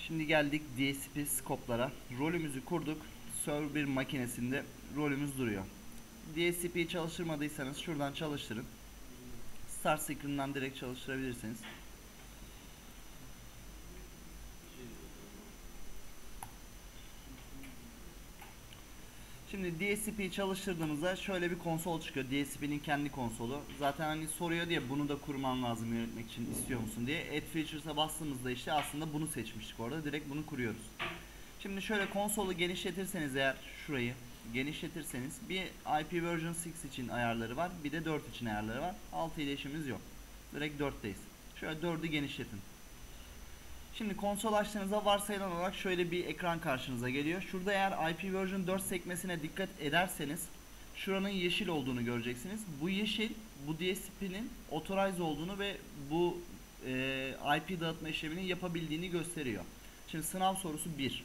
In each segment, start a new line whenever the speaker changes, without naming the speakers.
Şimdi geldik DSP scope'lara. Rolümüzü kurduk. Server 1 makinesinde rolümüz duruyor. DSP'yi çalıştırmadıysanız şuradan çalıştırın. Start screen'dan direkt çalıştırabilirsiniz. Şimdi DSP'yi çalıştırdığımızda şöyle bir konsol çıkıyor. DSP'nin kendi konsolu. Zaten hani soruyor diye bunu da kurman lazım yönetmek için, istiyor musun diye. Add Features'a bastığımızda işte aslında bunu seçmiştik orada. Direkt bunu kuruyoruz. Şimdi şöyle konsolu genişletirseniz eğer şurayı genişletirseniz bir IP version 6 için ayarları var. Bir de 4 için ayarları var. 6 ile işimiz yok. Direkt 4'teyiz. Şöyle 4'ü genişletin. Şimdi konsol açtığınızda varsayılan olarak şöyle bir ekran karşınıza geliyor. Şurada eğer IP version 4 sekmesine dikkat ederseniz şuranın yeşil olduğunu göreceksiniz. Bu yeşil bu DSP'nin authorize olduğunu ve bu IP dağıtma işlemini yapabildiğini gösteriyor. Şimdi sınav sorusu 1.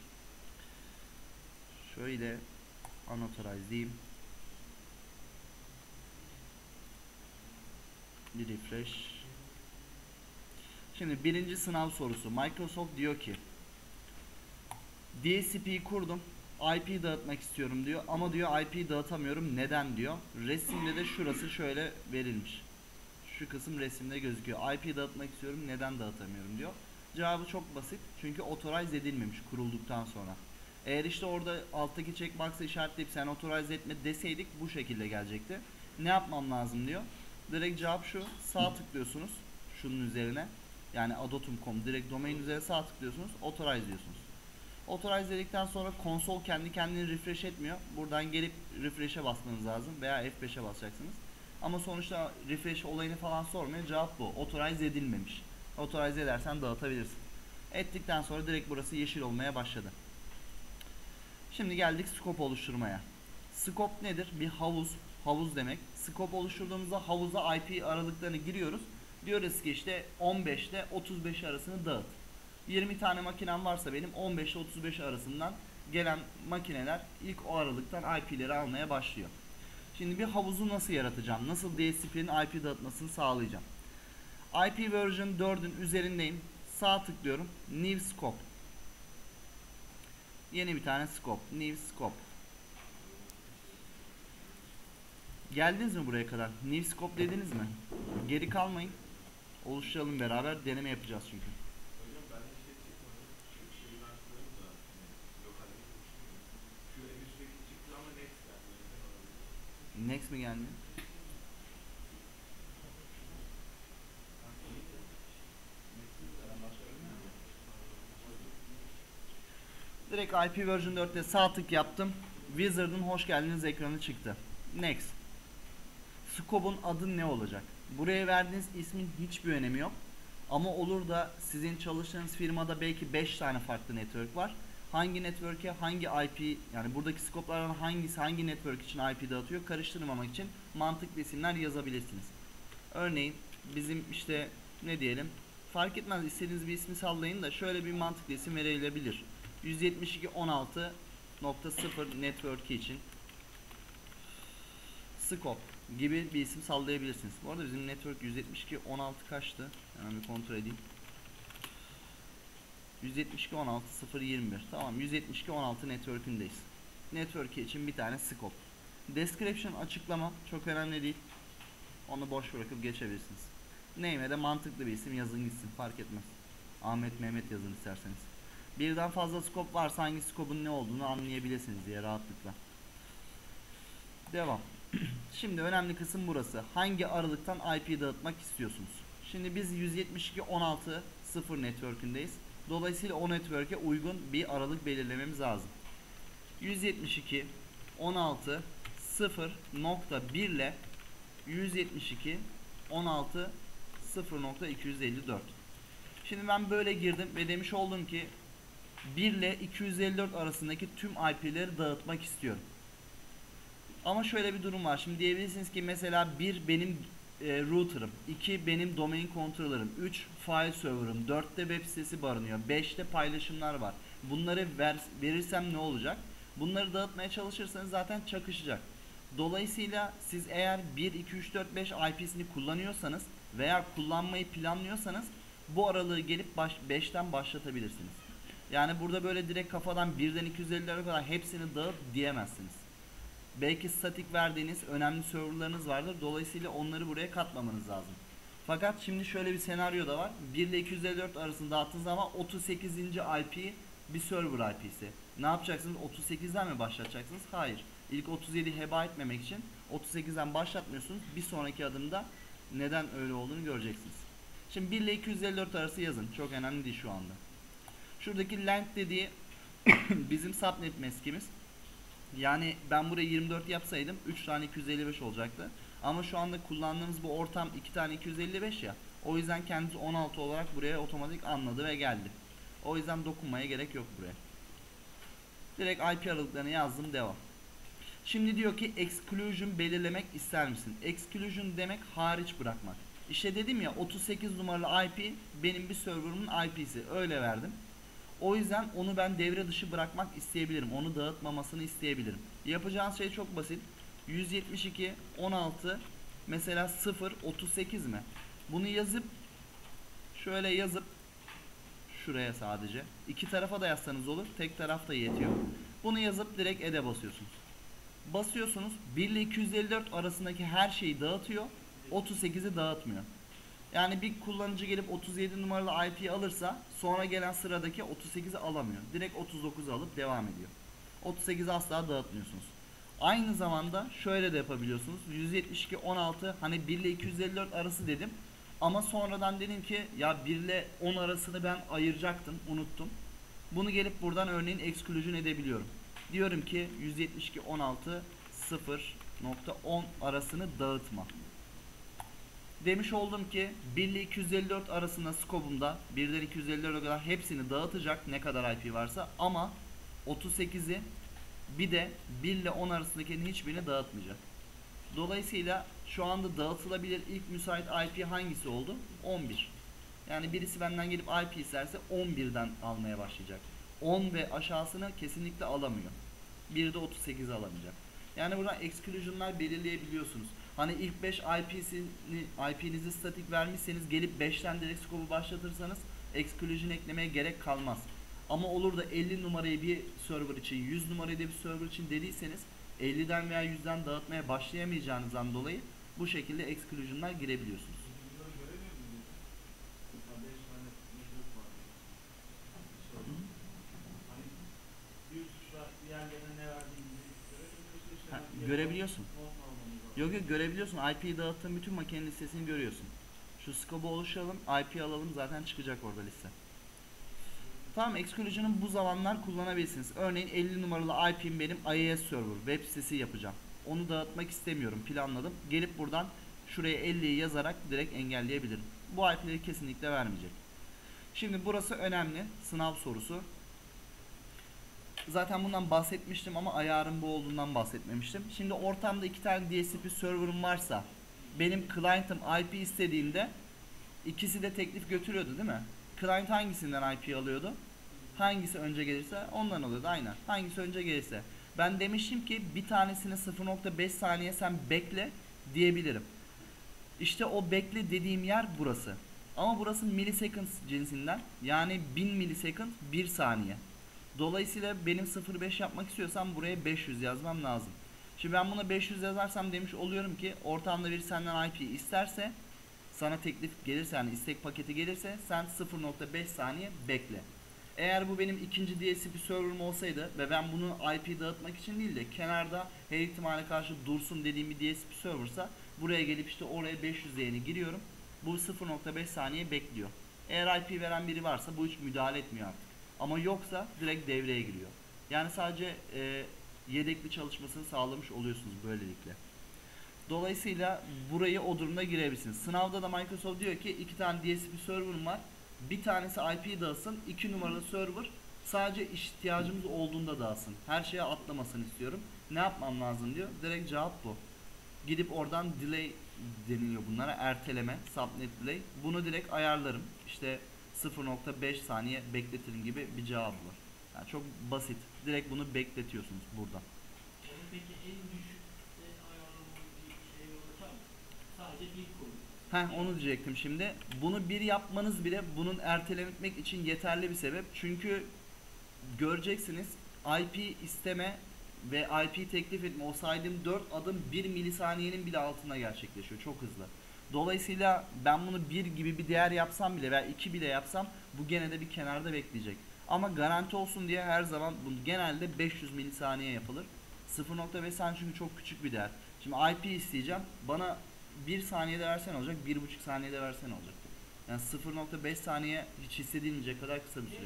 Şöyle unauthorize diyeyim. Bir refresh. Şimdi birinci sınav sorusu. Microsoft diyor ki DSP'yi kurdum. IP dağıtmak istiyorum diyor. Ama diyor IP dağıtamıyorum. Neden diyor. Resimde de şurası şöyle verilmiş. Şu kısım resimde gözüküyor. IP dağıtmak istiyorum. Neden dağıtamıyorum diyor. Cevabı çok basit. Çünkü authorize edilmemiş kurulduktan sonra. Eğer işte orada alttaki checkbox'ı işaretleyip sen authorize etme deseydik bu şekilde gelecekti. Ne yapmam lazım diyor. Direkt cevap şu. Sağ tıklıyorsunuz şunun üzerine. Yani adotum.com direkt domain üzerine sağ tıklıyorsunuz. Authorize diyorsunuz. Authorize dedikten sonra konsol kendi kendini refresh etmiyor. Buradan gelip refresh'e basmanız lazım veya F5'e basacaksınız. Ama sonuçta refresh olayını falan sormuyor. Cevap bu. Authorize edilmemiş. Authorize edersen dağıtabilirsin. Ettikten sonra direkt burası yeşil olmaya başladı. Şimdi geldik scope oluşturmaya. Scope nedir? Bir havuz. Havuz demek. Scope oluşturduğumuzda havuza IP aralıklarını giriyoruz. Diyoruz ki işte 15 ile 35 arasını dağıt. 20 tane makinem varsa benim 15 ile 35 arasından gelen makineler ilk o aralıktan IP'leri almaya başlıyor. Şimdi bir havuzu nasıl yaratacağım? Nasıl DSP'nin IP dağıtmasını sağlayacağım? IP version 4'ün üzerindeyim. Sağ tıklıyorum. New scope. Yeni bir tane scope. New scope. Geldiniz mi buraya kadar? New scope dediniz mi? Geri kalmayın. Oluşturalım beraber. Deneme yapacağız çünkü. Next mi geldi? Direkt IP version 4'te sağ tık yaptım. Wizard'ın hoş geldiniz ekranı çıktı. Next. Scope'un adı ne olacak? Buraya verdiğiniz ismin hiçbir önemi yok. Ama olur da sizin çalıştığınız firmada belki 5 tane farklı network var. Hangi network'e hangi IP, yani buradaki scope'lardan hangisi hangi network için IP dağıtıyor karıştırmamak için mantıklı isimler yazabilirsiniz. Örneğin bizim işte ne diyelim, fark etmez, istediğiniz bir ismi sallayın da şöyle bir mantıklı isim verilebilir. 172.16.0 network için scope gibi bir isim sallayabilirsiniz. Bu arada bizim network 172.16 kaçtı? Hemen bir kontrol edeyim. 172.16.0.21. Tamam, 172.16 network'ündeyiz. Network için bir tane scope. Description, açıklama çok önemli değil. Onu boş bırakıp geçebilirsiniz. Name'e de mantıklı bir isim yazın gitsin, fark etmez. Ahmet, Mehmet yazın isterseniz. Birden fazla scope varsa hangi scope'un ne olduğunu anlayabilirsiniz diye rahatlıkla. Devam. Şimdi önemli kısım burası. Hangi aralıktan IP dağıtmak istiyorsunuz? Şimdi biz 172.16.0 network'ündeyiz. Dolayısıyla o network'e uygun bir aralık belirlememiz lazım. 172.16.0.1 ile 172.16.0.254. Şimdi ben böyle girdim ve demiş oldum ki 1 ile 254 arasındaki tüm IP'leri dağıtmak istiyorum. Ama şöyle bir durum var. Şimdi diyebilirsiniz ki mesela 1 benim router'ım, 2 benim domain controller'ım, 3 file server'ım, 4'te web sitesi barınıyor, 5'te paylaşımlar var. Bunları verirsem ne olacak? Bunları dağıtmaya çalışırsanız zaten çakışacak. Dolayısıyla siz eğer 1, 2, 3, 4, 5 IP'sini kullanıyorsanız veya kullanmayı planlıyorsanız bu aralığı gelip 5'ten başlatabilirsiniz. Yani burada böyle direkt kafadan 1'den 250'lere kadar hepsini dağıt diyemezsiniz. Belki statik verdiğiniz önemli serverlarınız vardır. Dolayısıyla onları buraya katmamanız lazım. Fakat şimdi şöyle bir senaryo da var. 1 ile 254 arasında dağıttığınız zaman 38. IP bir server IP'si. Ne yapacaksınız? 38'den mi başlatacaksınız? Hayır. İlk 37'yi heba etmemek için 38'den başlatmıyorsunuz. Bir sonraki adımda neden öyle olduğunu göreceksiniz. Şimdi 1 ile 254 arası yazın. Çok önemli değil şu anda. Şuradaki length dediği bizim subnet meskimiz. Yani ben buraya 24 yapsaydım 3 tane 255 olacaktı. Ama şu anda kullandığımız bu ortam 2 tane 255 ya. O yüzden kendisi 16 olarak buraya otomatik anladı ve geldi. O yüzden dokunmaya gerek yok buraya. Direkt IP aralıklarını yazdım, devam. Şimdi diyor ki exclusion belirlemek ister misin? Exclusion demek hariç bırakmak. İşte dedim ya 38 numaralı IP benim bir serverımın IP'si. Öyle verdim. O yüzden onu ben devre dışı bırakmak isteyebilirim. Onu dağıtmamasını isteyebilirim. Yapacağınız şey çok basit. 172 16 mesela 0 38 mi? Bunu yazıp şöyle yazıp şuraya sadece. İki tarafa da yazsanız olur. Tek taraf da yetiyor. Bunu yazıp direkt add'e basıyorsunuz. Basıyorsunuz. 1 ile 254 arasındaki her şeyi dağıtıyor. 38'i dağıtmıyor. Yani bir kullanıcı gelip 37 numaralı IP'yi alırsa sonra gelen sıradaki 38'i alamıyor. Direkt 39'u alıp devam ediyor. 38'i asla dağıtmıyorsunuz. Aynı zamanda şöyle de yapabiliyorsunuz. 172 16 hani 1 ile 254 arası dedim. Ama sonradan dedim ki ya 1 ile 10 arasını ben ayıracaktım, unuttum. Bunu gelip buradan örneğin exclusion edebiliyorum. Diyorum ki 172 16 0.10 arasını dağıtma. Demiş oldum ki 1 ile 254 arasında skobumda 1'den 254'e kadar hepsini dağıtacak ne kadar IP varsa, ama 38'i bir de 1 ile 10 arasındakinin hiçbirini dağıtmayacak. Dolayısıyla şu anda dağıtılabilir ilk müsait IP hangisi oldu? 11. Yani birisi benden gelip IP isterse 11'den almaya başlayacak. 10 ve aşağısını kesinlikle alamıyor. Bir de 38'i alamayacak. Yani buradan exclusion'lar belirleyebiliyorsunuz. Hani ilk 5 IP'nizi statik vermişseniz gelip 5'ten direkt scope'u başlatırsanız exclusion eklemeye gerek kalmaz. Ama olur da 50 numarayı bir server için, 100 numarayı da bir server için dediyseniz 50'den veya 100'den dağıtmaya başlayamayacağınızdan dolayı bu şekilde exclusion'lar girebiliyorsunuz. Ha, görebiliyorsun. Yok yok, görebiliyorsun. IP'yi dağıttığın bütün makinenin listesini görüyorsun. Şu scope'u oluşturalım, IP alalım, zaten çıkacak orada liste. Tamam, exclusion'ı bu zamanlar kullanabilirsiniz. Örneğin 50 numaralı IP'm benim IIS server, web sitesi yapacağım. Onu dağıtmak istemiyorum, planladım. Gelip buradan şuraya 50'yi yazarak direkt engelleyebilirim. Bu IP'leri kesinlikle vermeyecek. Şimdi burası önemli, sınav sorusu. Zaten bundan bahsetmiştim ama ayarın bu olduğundan bahsetmemiştim. Şimdi ortamda 2 tane DSP server'ım varsa benim client'ım IP istediğinde ikisi de teklif götürüyordu değil mi? Client hangisinden IP alıyordu? Hangisi önce gelirse ondan alıyordu, aynen. Hangisi önce gelirse. Ben demiştim ki bir tanesini 0.5 saniye sen bekle diyebilirim. İşte o bekle dediğim yer burası. Ama burası milliseconds cinsinden. Yani 1000 millisecond 1 saniye. Dolayısıyla benim 0.5 yapmak istiyorsam buraya 500 yazmam lazım. Şimdi ben buna 500 yazarsam demiş oluyorum ki ortamda biri senden IP isterse, sana teklif gelirse, yani istek paketi gelirse sen 0.5 saniye bekle. Eğer bu benim ikinci DSP server'ım olsaydı ve ben bunu IP dağıtmak için değil de kenarda her ihtimale karşı dursun dediğim bir DSP server'sa buraya gelip işte oraya 500 değerini giriyorum. Bu 0.5 saniye bekliyor. Eğer IP veren biri varsa bu hiç müdahale etmiyor artık. Ama yoksa direkt devreye giriyor. Yani sadece yedekli çalışmasını sağlamış oluyorsunuz böylelikle. Dolayısıyla burayı o durumda girebilirsiniz. Sınavda da Microsoft diyor ki 2 tane DSP server'ım var. Bir tanesi IP dağılsın. 2 numaralı server sadece ihtiyacımız olduğunda dağılsın. Her şeye atlamasını istiyorum. Ne yapmam lazım diyor. Direkt cevap bu. Gidip oradan delay deniliyor bunlara. Erteleme, subnet delay. Bunu direkt ayarlarım. İşte 0.5 saniye bekletirim gibi bir cevabı var. Yani çok basit. Direkt bunu bekletiyorsunuz burada.
Peki en düşükte ayarlamalı bir şey olacak mı? Sadece bir konu.
Onu diyecektim şimdi. Bunu bir yapmanız bile bunun ertelemek için yeterli bir sebep. Çünkü göreceksiniz IP isteme ve IP teklif etme, o saydığım 4 adım 1 milisaniyenin bile altında gerçekleşiyor. Çok hızlı. Dolayısıyla ben bunu 1 gibi bir değer yapsam bile veya 2 bile yapsam bu gene de bir kenarda bekleyecek. Ama garanti olsun diye her zaman bu genelde 500 milisaniye yapılır. 0.5 saniye çünkü çok küçük bir değer. Şimdi IP isteyeceğim. Bana 1 saniyede versen olacak, 1.5 saniyede versen olacak. Yani 0.5 saniye hiç hissedilmeyecek kadar kısa bir süre.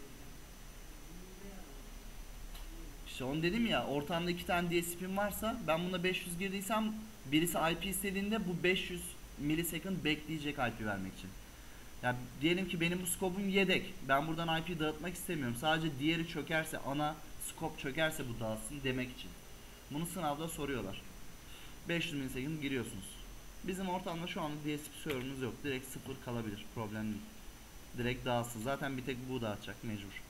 İşte onu dedim ya, ortamda 2 tane DSP'm varsa ben buna 500 girdiysem birisi IP istediğinde bu 500 millisecond bekleyecek IP vermek için. Yani diyelim ki benim bu scope'um yedek. Ben buradan IP dağıtmak istemiyorum. Sadece diğeri çökerse, ana scope çökerse bu dağıtsın demek için. Bunu sınavda soruyorlar. 500 millisecond giriyorsunuz. Bizim ortamda şu anda DSP server'ımız yok. Direkt sıfır kalabilir. Problem değil. Direkt dağıtsın. Zaten bir tek bu dağıtacak mecbur.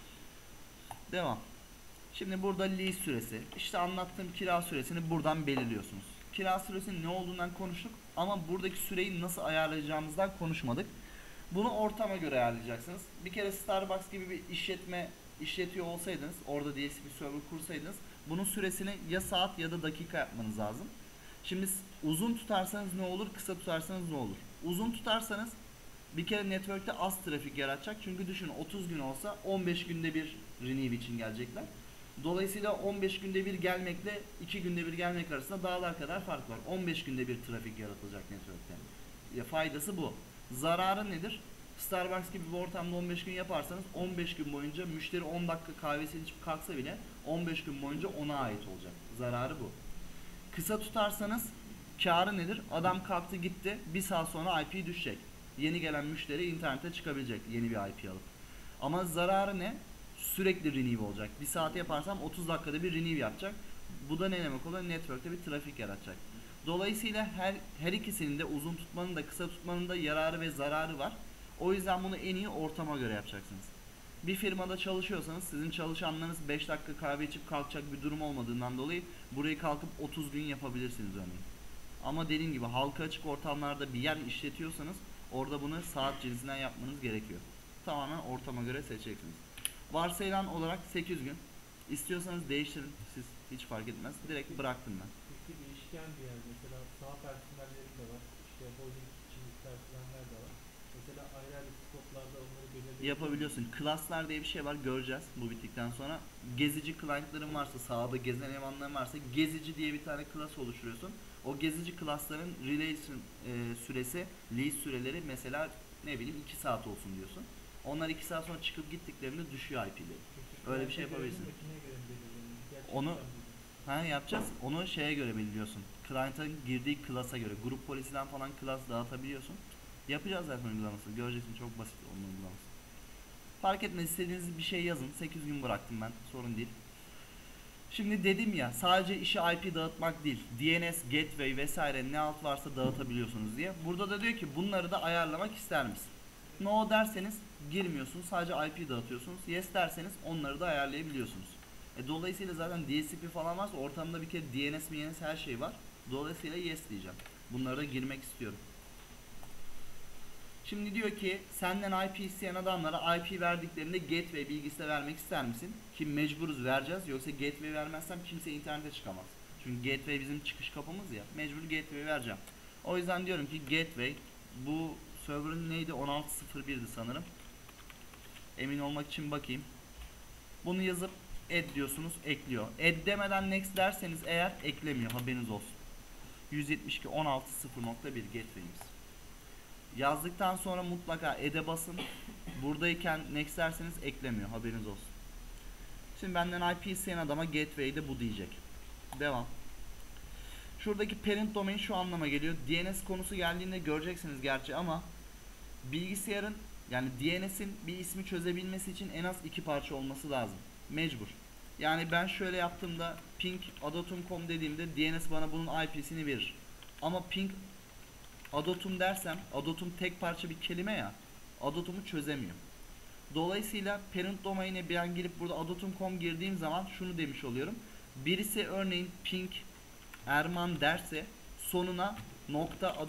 Devam. Şimdi burada lease süresi. İşte anlattığım kira süresini buradan belirliyorsunuz. Kira süresinin ne olduğundan konuştuk ama buradaki süreyi nasıl ayarlayacağımızdan konuşmadık. Bunu ortama göre ayarlayacaksınız. Bir kere Starbucks gibi bir işletme işletiyor olsaydınız, orada DSP server kursaydınız, bunun süresini ya saat ya da dakika yapmanız lazım. Şimdi uzun tutarsanız ne olur, kısa tutarsanız ne olur? Uzun tutarsanız bir kere network'te az trafik yaratacak. Çünkü düşünün 30 gün olsa 15 günde bir renew için gelecekler. Dolayısıyla 15 günde bir gelmekle 2 günde bir gelmek arasında dağlar kadar fark var. 15 günde bir trafik yaratılacak network'te. Ya faydası bu. Zararı nedir? Starbucks gibi bir ortamda 15 gün yaparsanız 15 gün boyunca müşteri 10 dakika kahvesini içip kalksa bile 15 gün boyunca ona ait olacak. Zararı bu. Kısa tutarsanız karı nedir? Adam kalktı gitti, bir saat sonra IP düşecek. Yeni gelen müşteri internete çıkabilecek yeni bir IP alıp. Ama zararı ne? Sürekli renew olacak. Bir saat yaparsam 30 dakikada bir renew yapacak. Bu da ne demek oluyor? Network'te bir trafik yaratacak. Dolayısıyla her ikisinin de, uzun tutmanın da kısa tutmanın da yararı ve zararı var. O yüzden bunu en iyi ortama göre yapacaksınız. Bir firmada çalışıyorsanız sizin çalışanlarınız 5 dakika kahve içip kalkacak bir durum olmadığından dolayı burayı kalkıp 30 gün yapabilirsiniz örneğin. Ama dediğim gibi halka açık ortamlarda bir yer işletiyorsanız orada bunu saat cinsinden yapmanız gerekiyor. Tamamen ortama göre seçeceksiniz. Varsayılan olarak 8 gün. İstiyorsanız değiştirin, siz hiç fark etmez. Direkt bıraktım ben.
Peki değişken bir yer, mesela sağ personelleri de var, işte holding içindeki personeller de var. Mesela ayrı ayrı skoplarda onları belirleyebiliyor
Yapabiliyorsun. Class'lar diye bir şey var, göreceğiz bu bittikten sonra. Gezici client'ların varsa, sahada gezen elemanların varsa gezici diye bir tane class oluşturuyorsun. O gezici class'ların relation süresi, lease süreleri mesela ne bileyim 2 saat olsun diyorsun. Onlar 2 saat sonra çıkıp gittiklerinde düşüyor IP'leri.
Peki,
Öyle bir şey
client'e göre mi,
yapabilirsin.
makineye göre mi belirleniyor? Gerçekten
Onu
mi?
yapacağız. Onu şeye göre belirliyorsun. Client'ın girdiği class'a göre. Grup polisinden falan class dağıtabiliyorsun. Yapacağız zaten uygulaması. Göreceksin, çok basit onun uygulaması. Fark etmez, istediğiniz bir şey yazın. 8 gün bıraktım ben. Sorun değil. Şimdi dedim ya, sadece işi IP dağıtmak değil. DNS, gateway vesaire ne alt varsa dağıtabiliyorsunuz diye. Burada da diyor ki bunları da ayarlamak ister misin? No derseniz girmiyorsunuz. Sadece IP dağıtıyorsunuz. Yes derseniz onları da ayarlayabiliyorsunuz. Dolayısıyla zaten DSP falan varsa ortamda bir kere DNS, MNS her şey var. Dolayısıyla yes diyeceğim. Bunlara da girmek istiyorum. Şimdi diyor ki senden IP isteyen adamlara IP verdiklerinde gateway bilgisi de vermek ister misin? Ki mecburuz, vereceğiz. Yoksa gateway vermezsem kimse internete çıkamaz. Çünkü gateway bizim çıkış kapımız ya. Mecbur gateway vereceğim. O yüzden diyorum ki gateway, bu server'ın neydi? 16.01'di sanırım. Emin olmak için bakayım. Bunu yazıp add diyorsunuz, ekliyor. Add demeden next derseniz eğer eklemiyor, haberiniz olsun. 172.16.0.1 gateway'imiz. Yazdıktan sonra mutlaka add'e basın. Buradayken next derseniz eklemiyor, haberiniz olsun. Şimdi benden IP isteyen adama gateway'de bu diyecek. Devam. Şuradaki parent domain şu anlama geliyor. DNS konusu geldiğinde göreceksiniz gerçi ama bilgisayarın, yani DNS'in bir ismi çözebilmesi için en az 2 parça olması lazım. Mecbur. Yani ben şöyle yaptığımda ping adotum.com dediğimde DNS bana bunun IP'sini verir. Ama ping adotum dersem, adotum tek parça bir kelime ya, adotumu çözemiyor. Dolayısıyla parent domain'e ben girip burada adotum.com girdiğim zaman şunu demiş oluyorum. Birisi örneğin ping Erman derse sonuna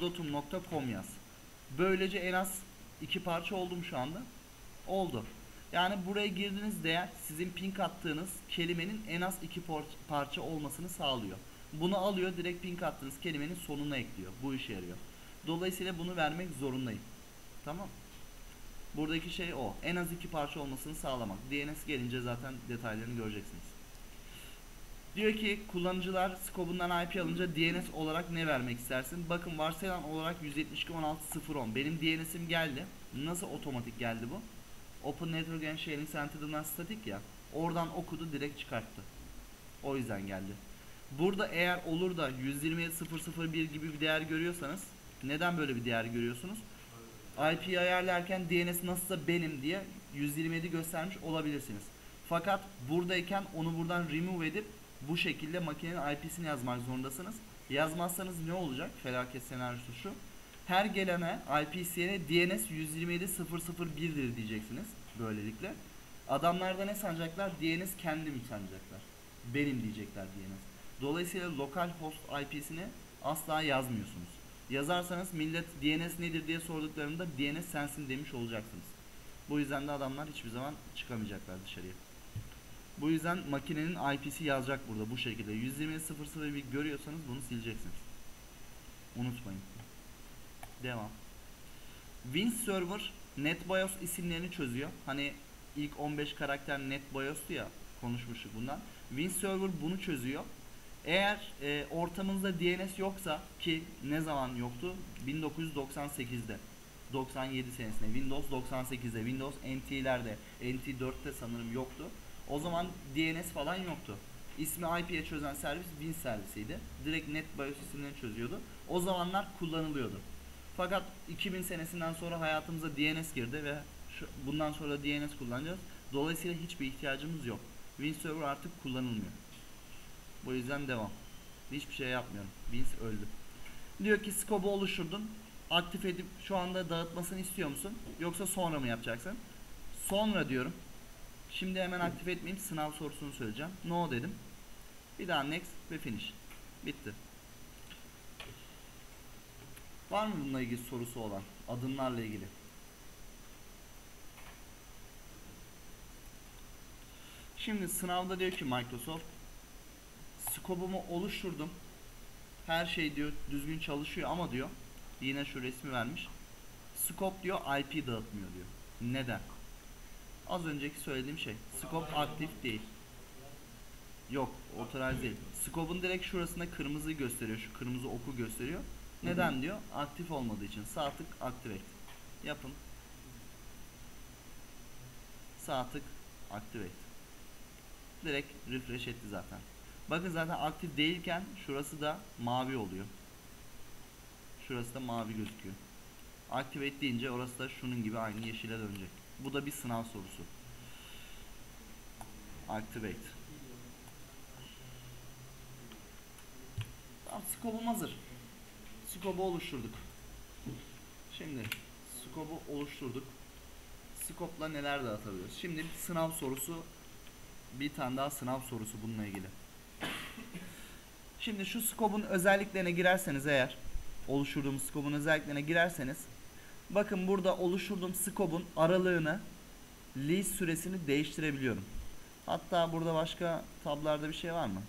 .adotum.com yaz. Böylece en az 2 parça oldu mu şu anda? Oldu. Yani buraya girdiğiniz değer sizin ping attığınız kelimenin en az 2 parça olmasını sağlıyor. Bunu alıyor, direkt ping attığınız kelimenin sonuna ekliyor. Bu işe yarıyor. Dolayısıyla bunu vermek zorundayım. Tamam. Buradaki şey o. En az 2 parça olmasını sağlamak. DNS gelince zaten detaylarını göreceksiniz. Diyor ki kullanıcılar skobundan IP alınca DNS olarak ne vermek istersin? Bakın varsayılan olarak 172.16.0.10. Benim DNS'im geldi. Nasıl otomatik geldi bu? Open Network and Sharing Center'dan statik ya. Oradan okudu, direkt çıkarttı. O yüzden geldi. Burada eğer olur da 127.0.0.1 gibi bir değer görüyorsanız, neden böyle bir değer görüyorsunuz? IP ayarlarken DNS nasılsa benim diye 127 göstermiş olabilirsiniz. Fakat buradayken onu buradan remove edip bu şekilde makinenin IP'sini yazmak zorundasınız. Yazmazsanız ne olacak? Felaket senaryosu şu. Her gelene IP isteyene DNS 127.0.0.1'dir diyeceksiniz. Böylelikle. Adamlar da ne sanacaklar? DNS kendim sanacaklar. Benim diyecekler DNS. Dolayısıyla lokal host IP'sini asla yazmıyorsunuz. Yazarsanız millet DNS nedir diye sorduklarında DNS sensin demiş olacaksınız. Bu yüzden de adamlar hiçbir zaman çıkamayacaklar dışarıya. Bu yüzden makinenin IP'si yazacak burada bu şekilde. 120.0.0.1 görüyorsanız bunu sileceksiniz. Unutmayın. Devam. WinServer NetBIOS isimlerini çözüyor. Hani ilk 15 karakter NetBIOS'tu ya, konuşmuştuk bundan. WinServer bunu çözüyor. Eğer ortamınızda DNS yoksa, ki ne zaman yoktu? 1998'de, 97 senesinde, Windows 98'de, Windows NT'lerde, NT4'te sanırım yoktu. O zaman DNS falan yoktu. İsmi IP'ye çözen servis Win servisiydi. Direkt NetBIOS isimlerini çözüyordu. O zamanlar kullanılıyordu. Fakat 2000 senesinden sonra hayatımıza DNS girdi ve bundan sonra DNS kullanacağız. Dolayısıyla hiçbir ihtiyacımız yok. WinServer artık kullanılmıyor. Bu yüzden devam. Hiçbir şey yapmıyorum. Wins öldü. Diyor ki scope'u oluşturdun. Aktif edip şu anda dağıtmasını istiyor musun? Yoksa sonra mı yapacaksın? Sonra diyorum. Şimdi hemen aktif etmeyeyim. Sınav sorusunu söyleyeceğim. No dedim. Bir daha next ve finish. Bitti. Var mı bununla ilgili sorusu olan? Adımlarla ilgili. Şimdi sınavda diyor ki Microsoft, scope'umu oluşturdum. Her şey diyor düzgün çalışıyor ama diyor, yine şu resmi vermiş. Scope diyor IP dağıtmıyor diyor. Neden? Az önceki söylediğim şey. Scope aktif değil. Yok, authorize değil. Scope'un direkt şurasında kırmızı gösteriyor. Şu kırmızı oku gösteriyor. Neden diyor? Aktif olmadığı için. Sağ tık activate. Yapın. Sağ tık activate. Direkt refresh etti zaten. Bakın zaten aktif değilken şurası da mavi oluyor. Şurası da mavi gözüküyor. Activate deyince orası da şunun gibi aynı yeşile dönecek. Bu da bir sınav sorusu. Activate. Tamam, scope'um hazır. Scope'u oluşturduk. Şimdi scope'u oluşturduk. Scope'la neler dağıtabiliyoruz? Şimdi sınav sorusu, bir tane daha sınav sorusu bununla ilgili. Şimdi şu scope'un özelliklerine girerseniz eğer, oluşturduğumuz scope'un özelliklerine girerseniz, bakın burada oluşturduğum scope'un aralığını, lease süresini değiştirebiliyorum. Hatta burada başka tablarda bir şey var mı?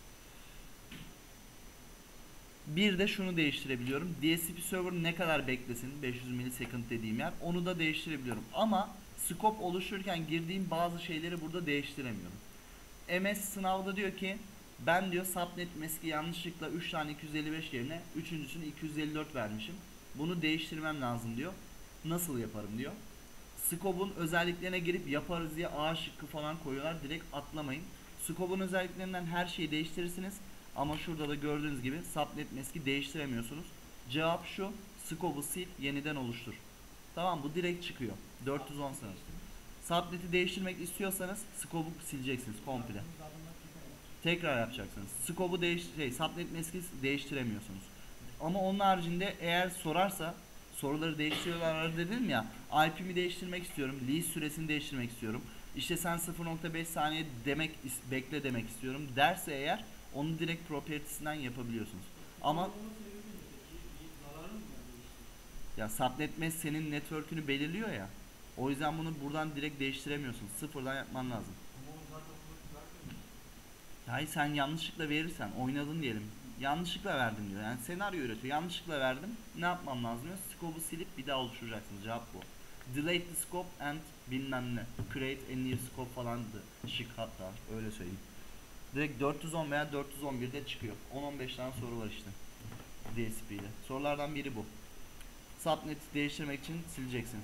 Bir de şunu değiştirebiliyorum. DHCP server ne kadar beklesin, 500 millisecond dediğim yer, onu da değiştirebiliyorum. Ama scope oluştururken girdiğim bazı şeyleri burada değiştiremiyorum. MS sınavda diyor ki, ben diyor subnet mask'i yanlışlıkla 3 tane 255 yerine üçüncüsünü 254 vermişim. Bunu değiştirmem lazım diyor. Nasıl yaparım diyor. Scope'un özelliklerine girip yaparız diye A şıkkı falan koyuyorlar. Direkt atlamayın. Scope'un özelliklerinden her şeyi değiştirirsiniz. Ama şurada da gördüğünüz gibi subnet mask'i değiştiremiyorsunuz. Cevap şu: scope'u sil, yeniden oluştur. Tamam, bu direkt çıkıyor. 410 sene. Subnet'i değiştirmek istiyorsanız scope'u sileceksiniz komple. Tekrar yapacaksınız. Scope'u subnet mask'i değiştiremiyorsunuz. Ama onun haricinde eğer sorarsa, soruları değiştiriyorlar dedim ya, IP'mi değiştirmek istiyorum, lease süresini değiştirmek istiyorum, İşte sen 0.5 saniye bekle demek istiyorum derse eğer, onu direkt propertiesinden yapabiliyorsunuz. Ama ya subnet mask senin network'ünü belirliyor ya. O yüzden bunu buradan direkt değiştiremiyorsun. Sıfırdan yapman lazım.
Ama o zaten bunu vermiyor.
Hayır, sen yanlışlıkla verirsen oynadın diyelim. Yanlışlıkla verdim diyor. Yani senaryo üretiyor. Yanlışlıkla verdim. Ne yapmam lazım diyor. Scope'u silip bir daha oluşturacaksınız. Cevap bu. Delete the scope and bilmem ne. Create a new scope falandı. Şık hatta. Öyle söyleyeyim. Direkt 410 veya 411'de çıkıyor. 10-15 tane soru var işte. DSP ile. Sorulardan biri bu. Subnet'i değiştirmek için sileceksiniz.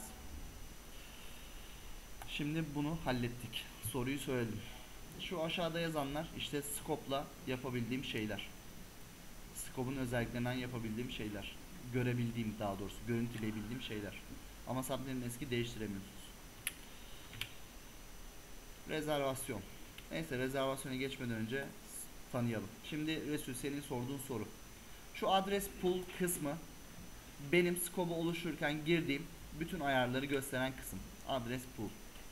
Şimdi bunu hallettik. Soruyu söyledim. Şu aşağıda yazanlar işte scope'la yapabildiğim şeyler. Scope'un özelliklerinden yapabildiğim şeyler. Görebildiğim, daha doğrusu görüntüleyebildiğim şeyler. Ama subnet'in eski değiştiremiyorsunuz. Rezervasyon. Neyse, rezervasyona geçmeden önce tanıyalım. Şimdi Resul, senin sorduğun soru. Şu adres pool kısmı benim scope'u oluştururken girdiğim bütün ayarları gösteren kısım. Adres pool.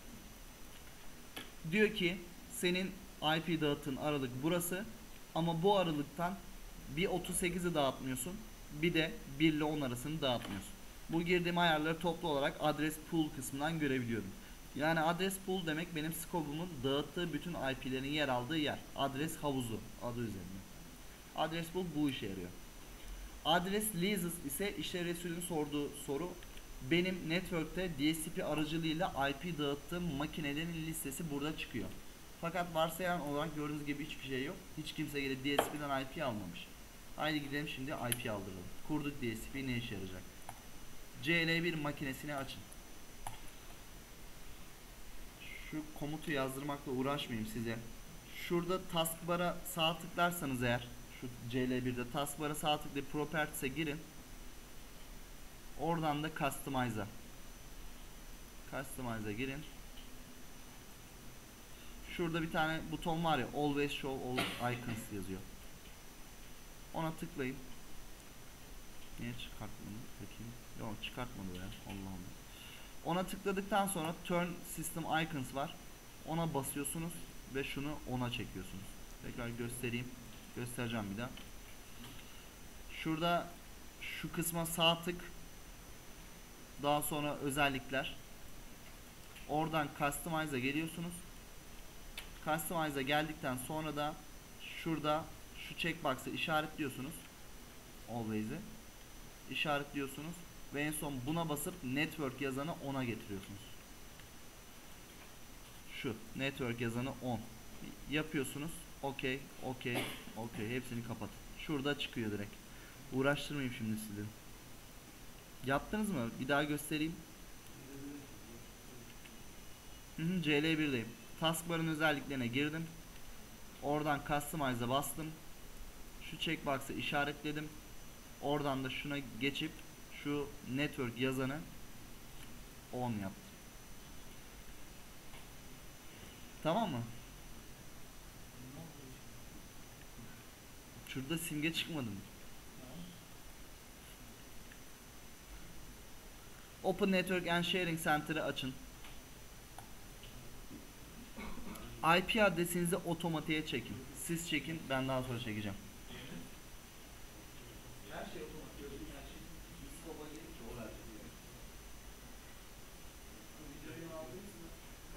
Diyor ki senin IP dağıtın aralık burası, ama bu aralıktan bir 38'i dağıtmıyorsun, bir de 1 ile 10 arasını dağıtmıyorsun. Bu girdiğim ayarları toplu olarak adres pool kısmından görebiliyorum. Yani adres pool demek benim scope'umun dağıttığı bütün IP'lerin yer aldığı yer. Adres havuzu adı üzerinde. Adres pool bu işe yarıyor. Adres leases ise işte Resul'ün sorduğu soru. Benim network'te DSCP aracılığıyla IP dağıttığım makinelerin listesi burada çıkıyor. Fakat varsayılan olarak gördüğünüz gibi hiçbir şey yok. Hiç kimse gelip DSCP'den IP almamış. Haydi gidelim şimdi IP aldıralım. Kurduk DSCP, ne işe yarayacak? CL1 makinesini açın. Şu komutu yazdırmakla uğraşmayayım size. Şurada taskbar'a sağ tıklarsanız eğer, şu CL1'de taskbar'a sağ tıklayıp Properties'e girin. Oradan da Customize'a girin. Şurada bir tane buton var ya, Always Show All Icons yazıyor. Ona tıklayın. Niye çıkartmadı? Bakayım. Yok, çıkartmadı ya. Allah Allah. Ona tıkladıktan sonra Turn System Icons var. Ona basıyorsunuz ve şunu ona çekiyorsunuz. Tekrar göstereyim. Göstereceğim bir daha. Şurada şu kısma sağ tık. Daha sonra özellikler. Oradan Customize'a geliyorsunuz. Customize'a geldikten sonra da şurada şu checkbox'ı işaretliyorsunuz. Always'i işaretliyorsunuz ve en son buna basıp network yazanı 10'a getiriyorsunuz. Şu network yazanı 10 yapıyorsunuz. Okey, okey, okey, hepsini kapatın. Şurada çıkıyor direkt. Uğraştırmayayım şimdi sizi. Yaptınız mı? Bir daha göstereyim. CL1'deyim. Taskbar'ın özelliklerine girdim. Oradan Customize'a bastım. Şu checkbox'ı işaretledim. Oradan da şuna geçip şu network yazanı 10 yaptım. Tamam mı? Şurada simge çıkmadı mı? Open Network and Sharing Center'ı açın. IP adresinizi otomatiğe çekin. Siz çekin, ben daha sonra çekeceğim. Her şey otomatik. Her şey scope'a gelince o verecek. Videoyu aldınız mı?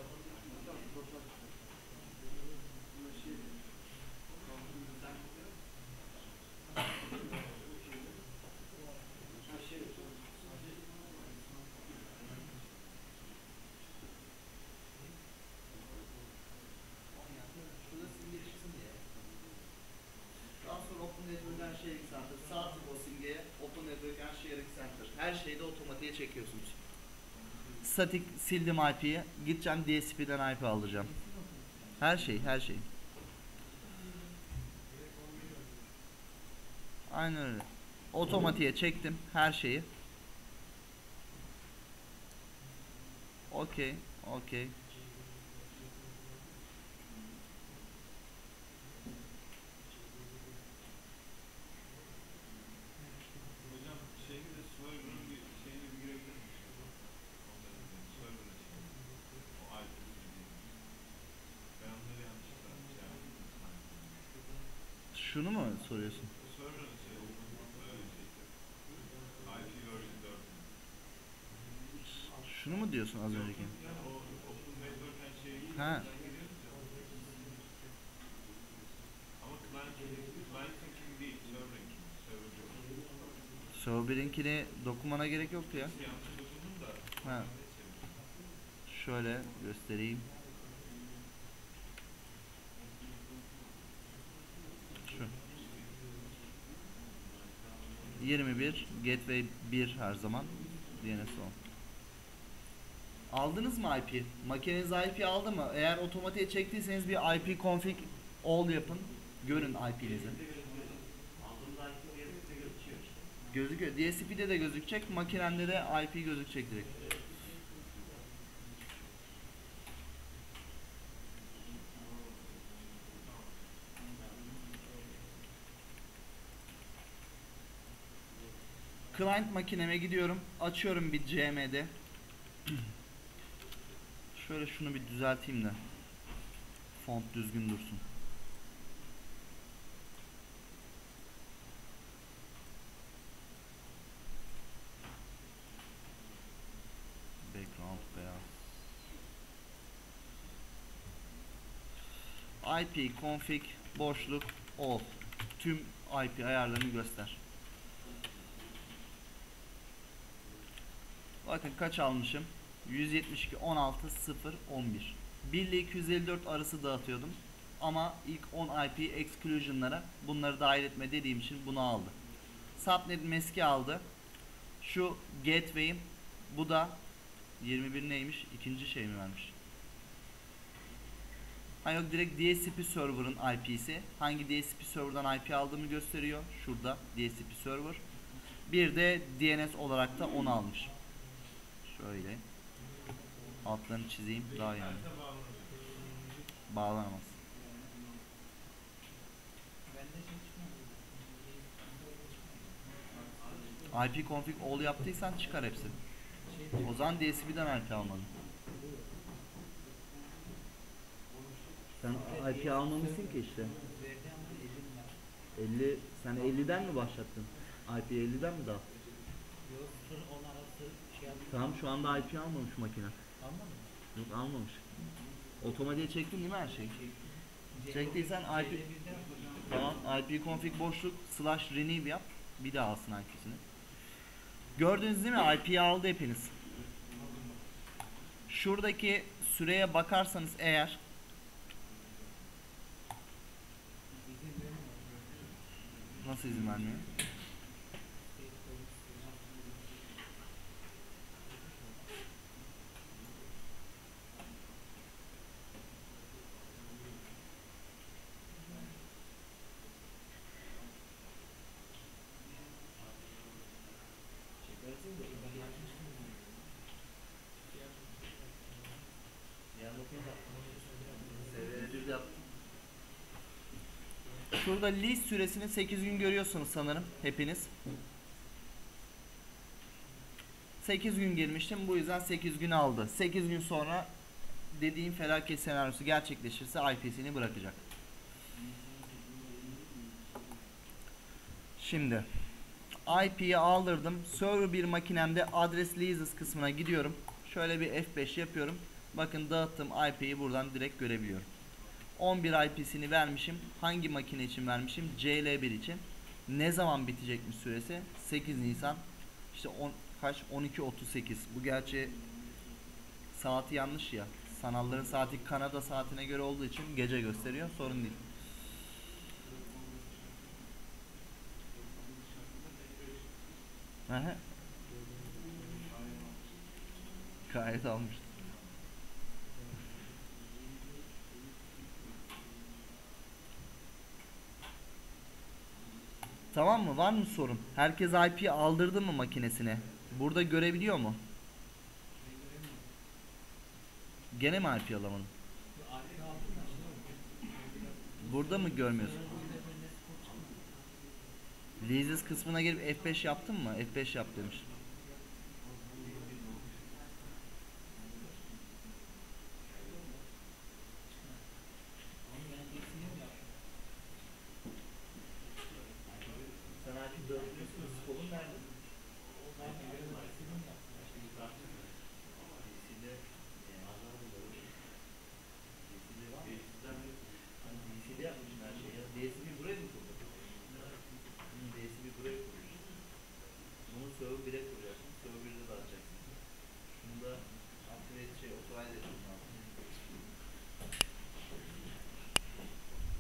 Şurada simge çıksın diye. Daha sonra Open Network and Sharing Center. Sağ tık o simgeye, Open Network and Sharing Center. Her şeyi de otomatiğe çekiyorsunuz. Static sildim IP'yi. Gideceğim DSP'den IP alacağım. Her şey, her şey. Aynen öyle. Otomatiğe çektim her şeyi. Okey, okey.
Hocam şeyi de server'ın bir şeyini bir girebilir misiniz? Server'ın şeyini. O IP dediğim. Ben onları yanlışlıkla şey yaptım.
Şunu mu soruyorsun?
Server'ın şeyi. IP version 4.
Şunu mu diyorsun az önceki?
Yani o Open Network yani şeyi
Ha.
giriyoruz ya. Ama client'ın kim değil, server'ın kim? Server'cı.
Server'inkini dokunmana gerek yoktu ya.
Yanlış dokundum da.
Ha. Şöyle göstereyim. Şu. 21 Gateway 1 her zaman. DNS 10. Aldınız mı IP? Makineniz IP aldı mı? Eğer otomatiğe çektiyseniz bir IP config all yapın. Görün IP'nizi. Gözüküyor. DSP'de de gözükecek. Makinemde de IP gözükecek direkt. Client makineme gidiyorum. Açıyorum bir CM'de. Şöyle şunu bir düzelteyim de font düzgün dursun. Background beyaz. IP config boşluk all. Tüm IP ayarlarını göster. Bakın kaç almışım? 172 16 0 11. 1 ile 254 arası dağıtıyordum. Ama ilk 10 IP exclusion'lara bunları dahil etme dediğim için bunu aldı. Subnet meski aldı. Şu gateway'im, bu da 21 neymiş? İkinci şey mi vermiş? Ha yok, direkt DSP server'ın IP'si. Hangi DSP server'dan IP aldığımı gösteriyor. Şurada DSP server. Bir de DNS olarak da onu almış. Şöyle altlarını çizeyim daha iyi. Bağlanamaz. IP config all yaptıysan çıkar hepsi. O zaman DSP'den IP almadın. Sen IP almamışsın ki işte. 50, sen 50'den mi başlattın? IP 50'den mi daha? Tamam, şu anda IP almamış makine. Yok, almamış. Otomatiğe çektin değil mi her şeyi? Çektiysen IP, tamam, IP config boşluk / renew yap. Bir daha alsın IP'sini. Gördünüz değil mi? IP'yi aldı hepiniz. Şuradaki süreye bakarsanız eğer, nasıl izin vermiyor? Şurada list süresini 8 gün görüyorsunuz sanırım hepiniz. 8 gün girmiştim, bu yüzden 8 gün aldı. 8 gün sonra dediğim felaket senaryosu gerçekleşirse IP'sini bırakacak. Şimdi IP'yi aldırdım. Server bir makinemde adres leases kısmına gidiyorum. Şöyle bir F5 yapıyorum. Bakın dağıttığım IP'yi buradan direkt görebiliyorum. 11 IP'sini vermişim. Hangi makine için vermişim? CL1 için. Ne zaman bitecekmiş süresi? 8 Nisan. İşte 12.38. Bu gerçi saati yanlış ya. Sanalların saati Kanada saatine göre olduğu için gece gösteriyor. Sorun değil. Aha. Gayet almış. Tamam mı? Var mı sorun? Herkes IP aldırdı mı makinesine? Burada görebiliyor mu? Gene mi IP alamadım? Burada mı görmüyorsun? Leases kısmına gelip F5 yaptın mı? F5 yap demiş. Sen IP dağıtıyorsun. Skolun nerede?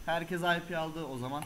Herkes IP aldı o zaman.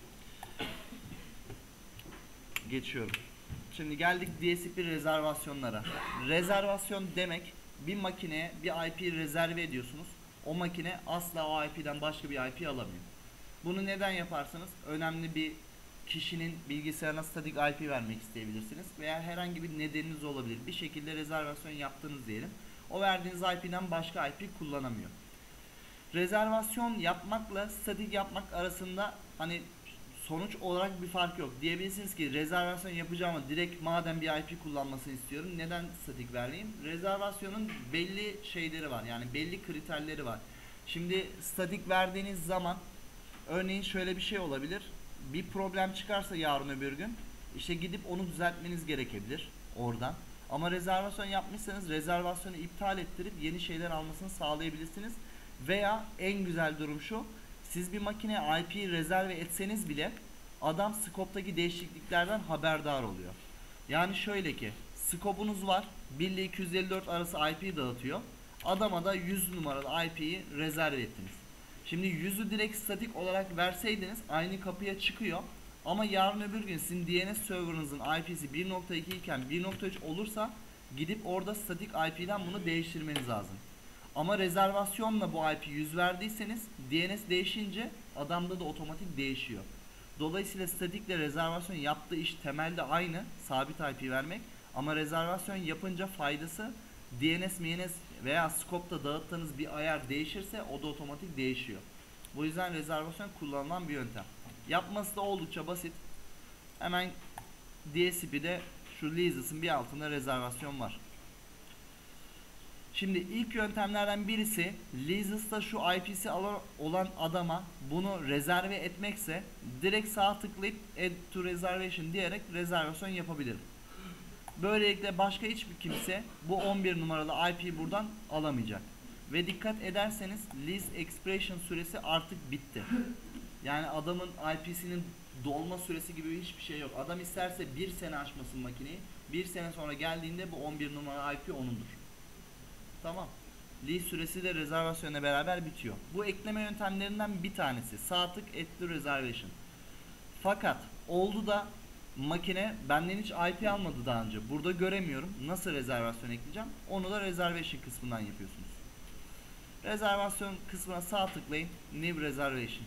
Geçiyorum. Şimdi geldik DSP rezervasyonlara. Rezervasyon demek, bir makineye bir IP rezerve ediyorsunuz. O makine asla o IP'den başka bir IP alamıyor. Bunu neden yaparsınız? Önemli bir kişinin bilgisayarına statik IP vermek isteyebilirsiniz veya herhangi bir nedeniniz olabilir. Bir şekilde rezervasyon yaptınız diyelim. O verdiğiniz IP'den başka IP kullanamıyor. Rezervasyon yapmakla statik yapmak arasında hani sonuç olarak bir fark yok. Diyebilirsiniz ki rezervasyon yapacağım ama direkt madem bir IP kullanmasını istiyorum, neden statik vereyim? Rezervasyonun belli şeyleri var, yani belli kriterleri var. Şimdi statik verdiğiniz zaman örneğin şöyle bir şey olabilir. Bir problem çıkarsa yarın öbür gün işte gidip onu düzeltmeniz gerekebilir oradan. Ama rezervasyon yapmışsanız rezervasyonu iptal ettirip yeni şeyler almasını sağlayabilirsiniz. Veya en güzel durum şu: siz bir makineye IP rezerve etseniz bile adam scope'taki değişikliklerden haberdar oluyor. Yani şöyle ki, scope'unuz var, 1 ile 254 arası IP dağıtıyor. Adama da 100 numaralı IP'yi rezerve ettiniz. Şimdi 100'ü direkt statik olarak verseydiniz aynı kapıya çıkıyor. Ama yarın öbür gün sizin DNS server'ınızın IP'si 1.2 iken 1.3 olursa gidip orada statik IP'den bunu değiştirmeniz lazım. Ama rezervasyonla bu IP 100 verdiyseniz DNS değişince adamda da otomatik değişiyor. Dolayısıyla statikle rezervasyon yaptığı iş temelde aynı, sabit IP vermek. Ama rezervasyon yapınca faydası, DNS, MNS veya scope'da dağıttığınız bir ayar değişirse o da otomatik değişiyor. Bu yüzden rezervasyon kullanılan bir yöntem. Yapması da oldukça basit. Hemen DSP'de şu Leases'ın bir altında rezervasyon var. Şimdi ilk yöntemlerden birisi, Leases'ta şu IP'si olan adama bunu rezerve etmekse direkt sağ tıklayıp Add to Reservation diyerek rezervasyon yapabilirim. Böylelikle başka hiçbir kimse bu 11 numaralı IP'yi buradan alamayacak. Ve dikkat ederseniz Lease Expiration süresi artık bitti. Yani adamın IP'sinin dolma süresi gibi hiçbir şey yok. Adam isterse 1 sene açmasın makineyi. 1 sene sonra geldiğinde bu 11 numaralı IP onundur. Tamam. Lease süresi de rezervasyonla beraber bitiyor. Bu ekleme yöntemlerinden bir tanesi. Sağ tık Add to Reservation. Fakat oldu da makine benden hiç IP almadı daha önce. Burada göremiyorum. Nasıl rezervasyon ekleyeceğim? Onu da Reservation kısmından yapıyorsunuz. Rezervasyon kısmına sağ tıklayın. New Reservation.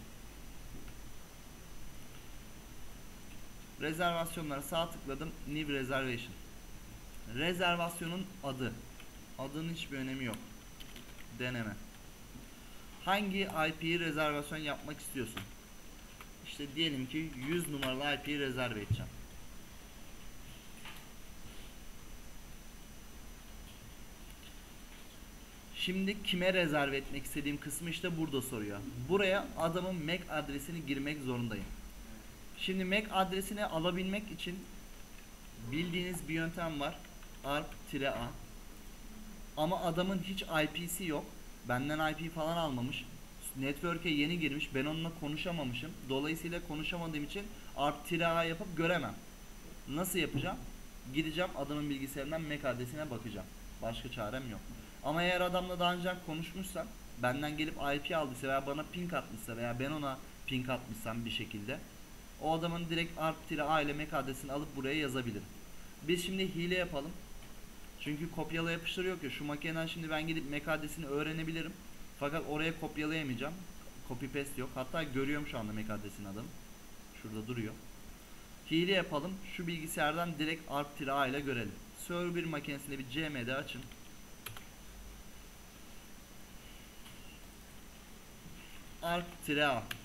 Rezervasyonlara sağ tıkladım. New Reservation. Rezervasyonun adı. Adının hiçbir önemi yok. Deneme. Hangi IP'yi rezervasyon yapmak istiyorsun? İşte diyelim ki 100 numaralı IP'yi rezerve edeceğim. Şimdi kime rezerve etmek istediğim kısmı işte burada soruyor. Buraya adamın MAC adresini girmek zorundayım. Şimdi MAC adresini alabilmek için bildiğiniz bir yöntem var. ARP-A. Ama adamın hiç IP'si yok. Benden IP falan almamış. Network'e yeni girmiş. Ben onunla konuşamamışım. Dolayısıyla konuşamadığım için ARP-A yapıp göremem. Nasıl yapacağım? Gideceğim adamın bilgisayarından MAC adresine bakacağım. Başka çarem yok. Ama eğer adamla daha önce konuşmuşsam, benden gelip IP aldıysa veya bana ping atmışsa veya ben ona ping atmışsam bir şekilde, o adamın direkt ARP-A ile MAC adresini alıp buraya yazabilirim. Biz şimdi hile yapalım. Çünkü kopyala yapıştır yok ya. Şu makineden şimdi ben gidip MAC adresini öğrenebilirim. Fakat oraya kopyalayamayacağım. Copy paste yok. Hatta görüyorum şu anda MAC adresinin adını. Şurada duruyor. Hile yapalım. Şu bilgisayardan direkt ARP-A ile görelim. Server 1 makinesinde bir CMD açın. ARP-A.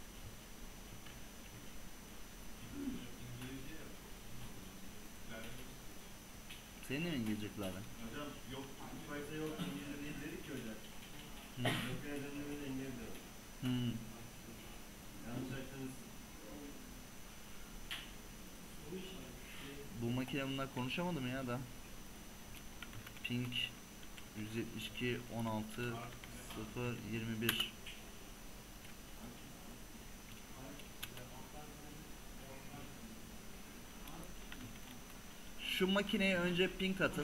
Senin de mi İngilizce klavyen?
Hocam yok.
Fayda yok. İngilizce dedik ki hocam. Yok edenlerin İngilizce yok. Yanlış açtınız.
Soru işareti.
Bu makine bunlar konuşamadı mı ya da? Ping 172 16 0 21. Şu makineye önce ping atın.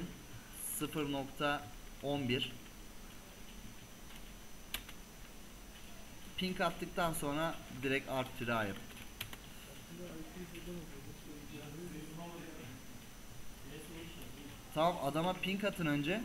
0.11. Ping attıktan sonra direkt art-a yap.
Aslında IP buradan oluyor. Nasıl olacağını
Tamam, adama ping atın önce.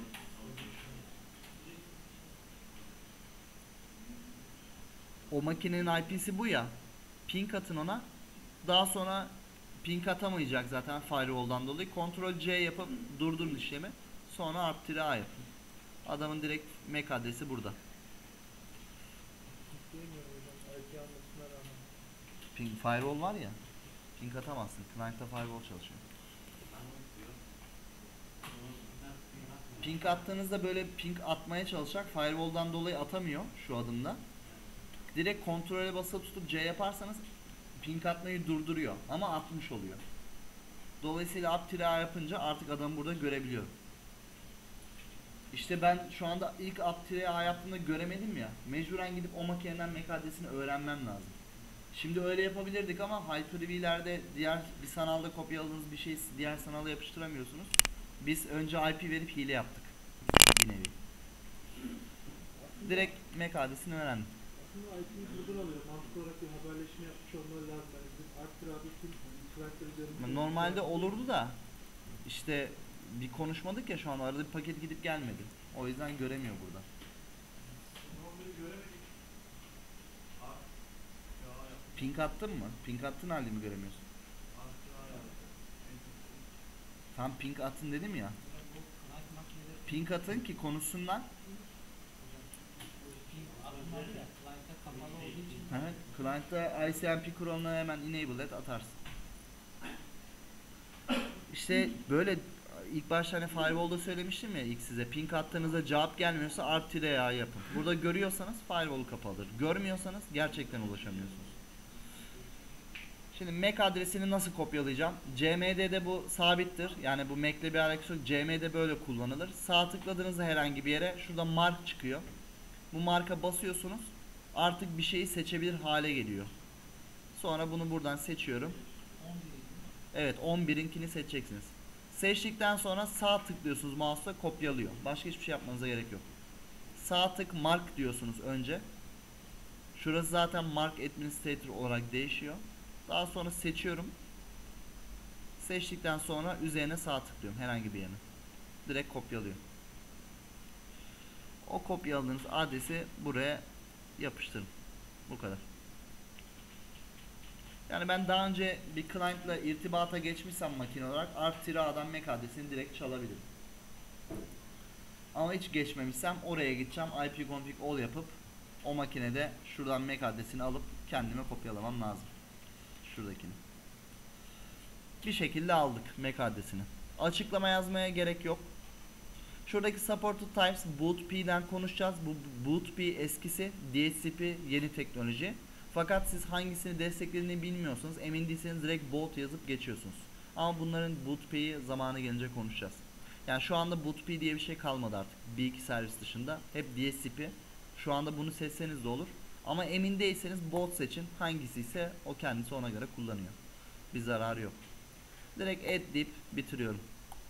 O makinenin IP'si bu ya. Ping atın ona. Daha sonra ping atamayacak zaten firewall'dan dolayı. Ctrl C yapıp durdurun işlemi. Sonra art-a yapın. Adamın direkt MAC adresi burada.
diyemiyorum hocam. IP almasına rağmen.
Ping firewall var ya. Ping atamazsın. Client'ta firewall çalışıyor. Ping attığınızda böyle ping atmaya çalışacak. Firewall'dan dolayı atamıyor şu adımda. Direkt kontrole basılı tutup C yaparsanız ping atmayı durduruyor ama atmış oluyor. Dolayısıyla art-a yapınca artık adamı burada görebiliyorum. İşte ben şu anda ilk art-a yaptığımda göremedim ya. Mecburen gidip o makineden MAC adresini öğrenmem lazım. Şimdi öyle yapabilirdik ama Hyper-V'lerde diğer bir sanalda kopyaladığınız bir şeyi diğer sanala yapıştıramıyorsunuz. Biz önce IP verip hile yaptık. Bir nevi. Direkt MAC adresini öğrendim.
Aslında IP'yi buradan alıyor. Mantık olarak bir haberleşme yapmış olmaları lazım. Yani bizim art-a tüm client'ları görmüş.
Normalde olurdu da işte bir konuşmadık ya, şu an arada bir paket gidip gelmedi. O yüzden göremiyor burada.
Onları göremedik.
Ping attın mı? Ping attın halde mi göremiyorsun? Tam ping atın dedim ya. Ping atın ki konuşsunlar. Evet, client'ta ICMP kuralına hemen enable et, atarsın. İşte böyle ilk başta hani firewall'da söylemiştim ya ilk size, ping attığınızda cevap gelmiyorsa art-a yapın. Burada görüyorsanız firewall kapalıdır. Görmüyorsanız gerçekten ulaşamıyorsunuz. Şimdi MAC adresini nasıl kopyalayacağım? CMD'de bu sabittir. Yani bu MAC'le bir alakası yok. CMD böyle kullanılır. Sağ tıkladığınızda herhangi bir yere şurada mark çıkıyor. Bu marka basıyorsunuz. Artık bir şeyi seçebilir hale geliyor. Sonra bunu buradan seçiyorum. Evet, 11'inkini seçeceksiniz. Seçtikten sonra sağ tıklıyorsunuz, mouse'la kopyalıyor. Başka hiçbir şey yapmanıza gerek yok. Sağ tık mark diyorsunuz önce. Şurası zaten mark administrator olarak değişiyor. Daha sonra seçiyorum. Seçtikten sonra üzerine sağ tıklıyorum herhangi bir yerine. Direkt kopyalıyor. O kopyaladığınız adresi buraya yapıştırın. Bu kadar. Yani ben daha önce bir client'la irtibata geçmişsem makine olarak art-a'dan MAC adresini direkt çalabilirim. Ama hiç geçmemişsem oraya gideceğim, ipconfig all yapıp o makinede şuradan MAC adresini alıp kendime kopyalamam lazım. Şuradakini. Bir şekilde aldık MAC adresini. Açıklama yazmaya gerek yok. Şuradaki supported types bootp'den konuşacağız. Bu bootp eskisi, DHCP yeni teknoloji. Fakat siz hangisini desteklediğini bilmiyorsanız, emin değilseniz direkt boot yazıp geçiyorsunuz. Ama bunların bootp'yi zamanı gelince konuşacağız. Yani şu anda bootp diye bir şey kalmadı artık. Bir iki servis dışında hep DHCP. Şu anda bunu seçseniz de olur. Ama emin değilseniz boot seçin. Hangisi ise o kendisi ona göre kullanıyor. Bir zararı yok. Direkt add deyip bitiriyorum.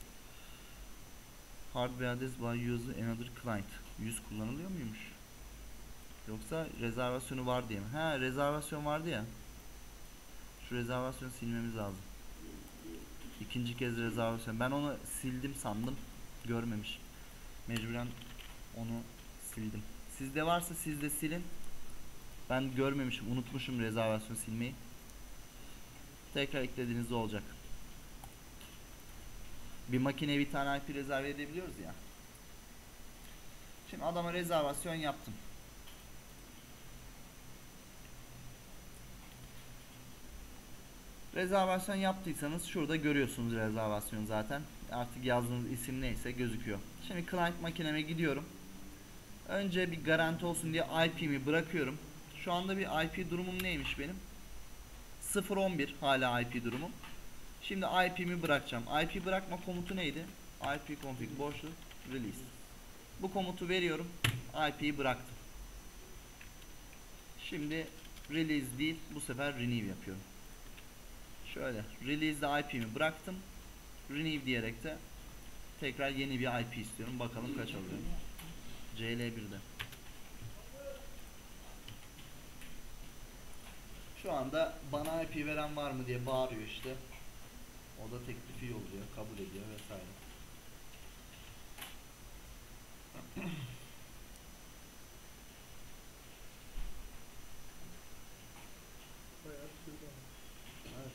Hardware address by user another client. 100 kullanılıyor muymuş? Yoksa rezervasyonu var diye mi? He, rezervasyon vardı ya. Şu rezervasyonu silmemiz lazım. İkinci kez rezervasyon. Ben onu sildim sandım. Görmemişim. Mecburen onu sildim. Sizde varsa siz de silin. Ben görmemişim, unutmuşum rezervasyon silmeyi. Tekrar eklediğinizde olacak. Bir makineye bir tane IP rezerve edebiliyoruz ya. Şimdi adama rezervasyon yaptım. Rezervasyon yaptıysanız şurada görüyorsunuz rezervasyonu zaten. Artık yazdığınız isim neyse gözüküyor. Şimdi client makineme gidiyorum. Önce bir garanti olsun diye IP'mi bırakıyorum. Şu anda bir IP durumum neymiş benim? 0.11 hala IP durumum. Şimdi IP'mi bırakacağım. IP bırakma komutu neydi? ipconfig boşluk release. Bu komutu veriyorum. IP'yi bıraktım. Şimdi release değil, bu sefer renew yapıyorum. Şöyle release'de IP'mi bıraktım. Renew diyerek de tekrar yeni bir IP istiyorum. Bakalım kaç alıyor. CL1'de. anda bana IP veren var mı diye bağırıyor işte. O da teklifi yolluyor, kabul ediyor vesaire.
Bayağı sürdü ama.
Evet.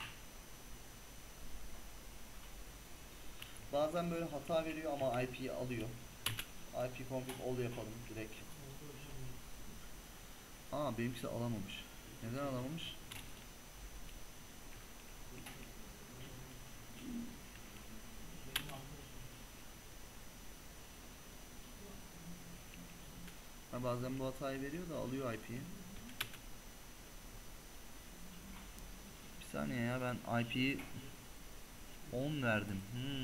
Bazen böyle hata veriyor ama IP'yi alıyor. IP config all yapalım direkt.
Oldu hocam ya.
Aa, benimkisi alamamış. Neden alamamış?
Benim arkadaşım.
Ha, bazen bu hatayı veriyor da alıyor IP'yi. Bir saniye ya, ben IP'yi 10 verdim.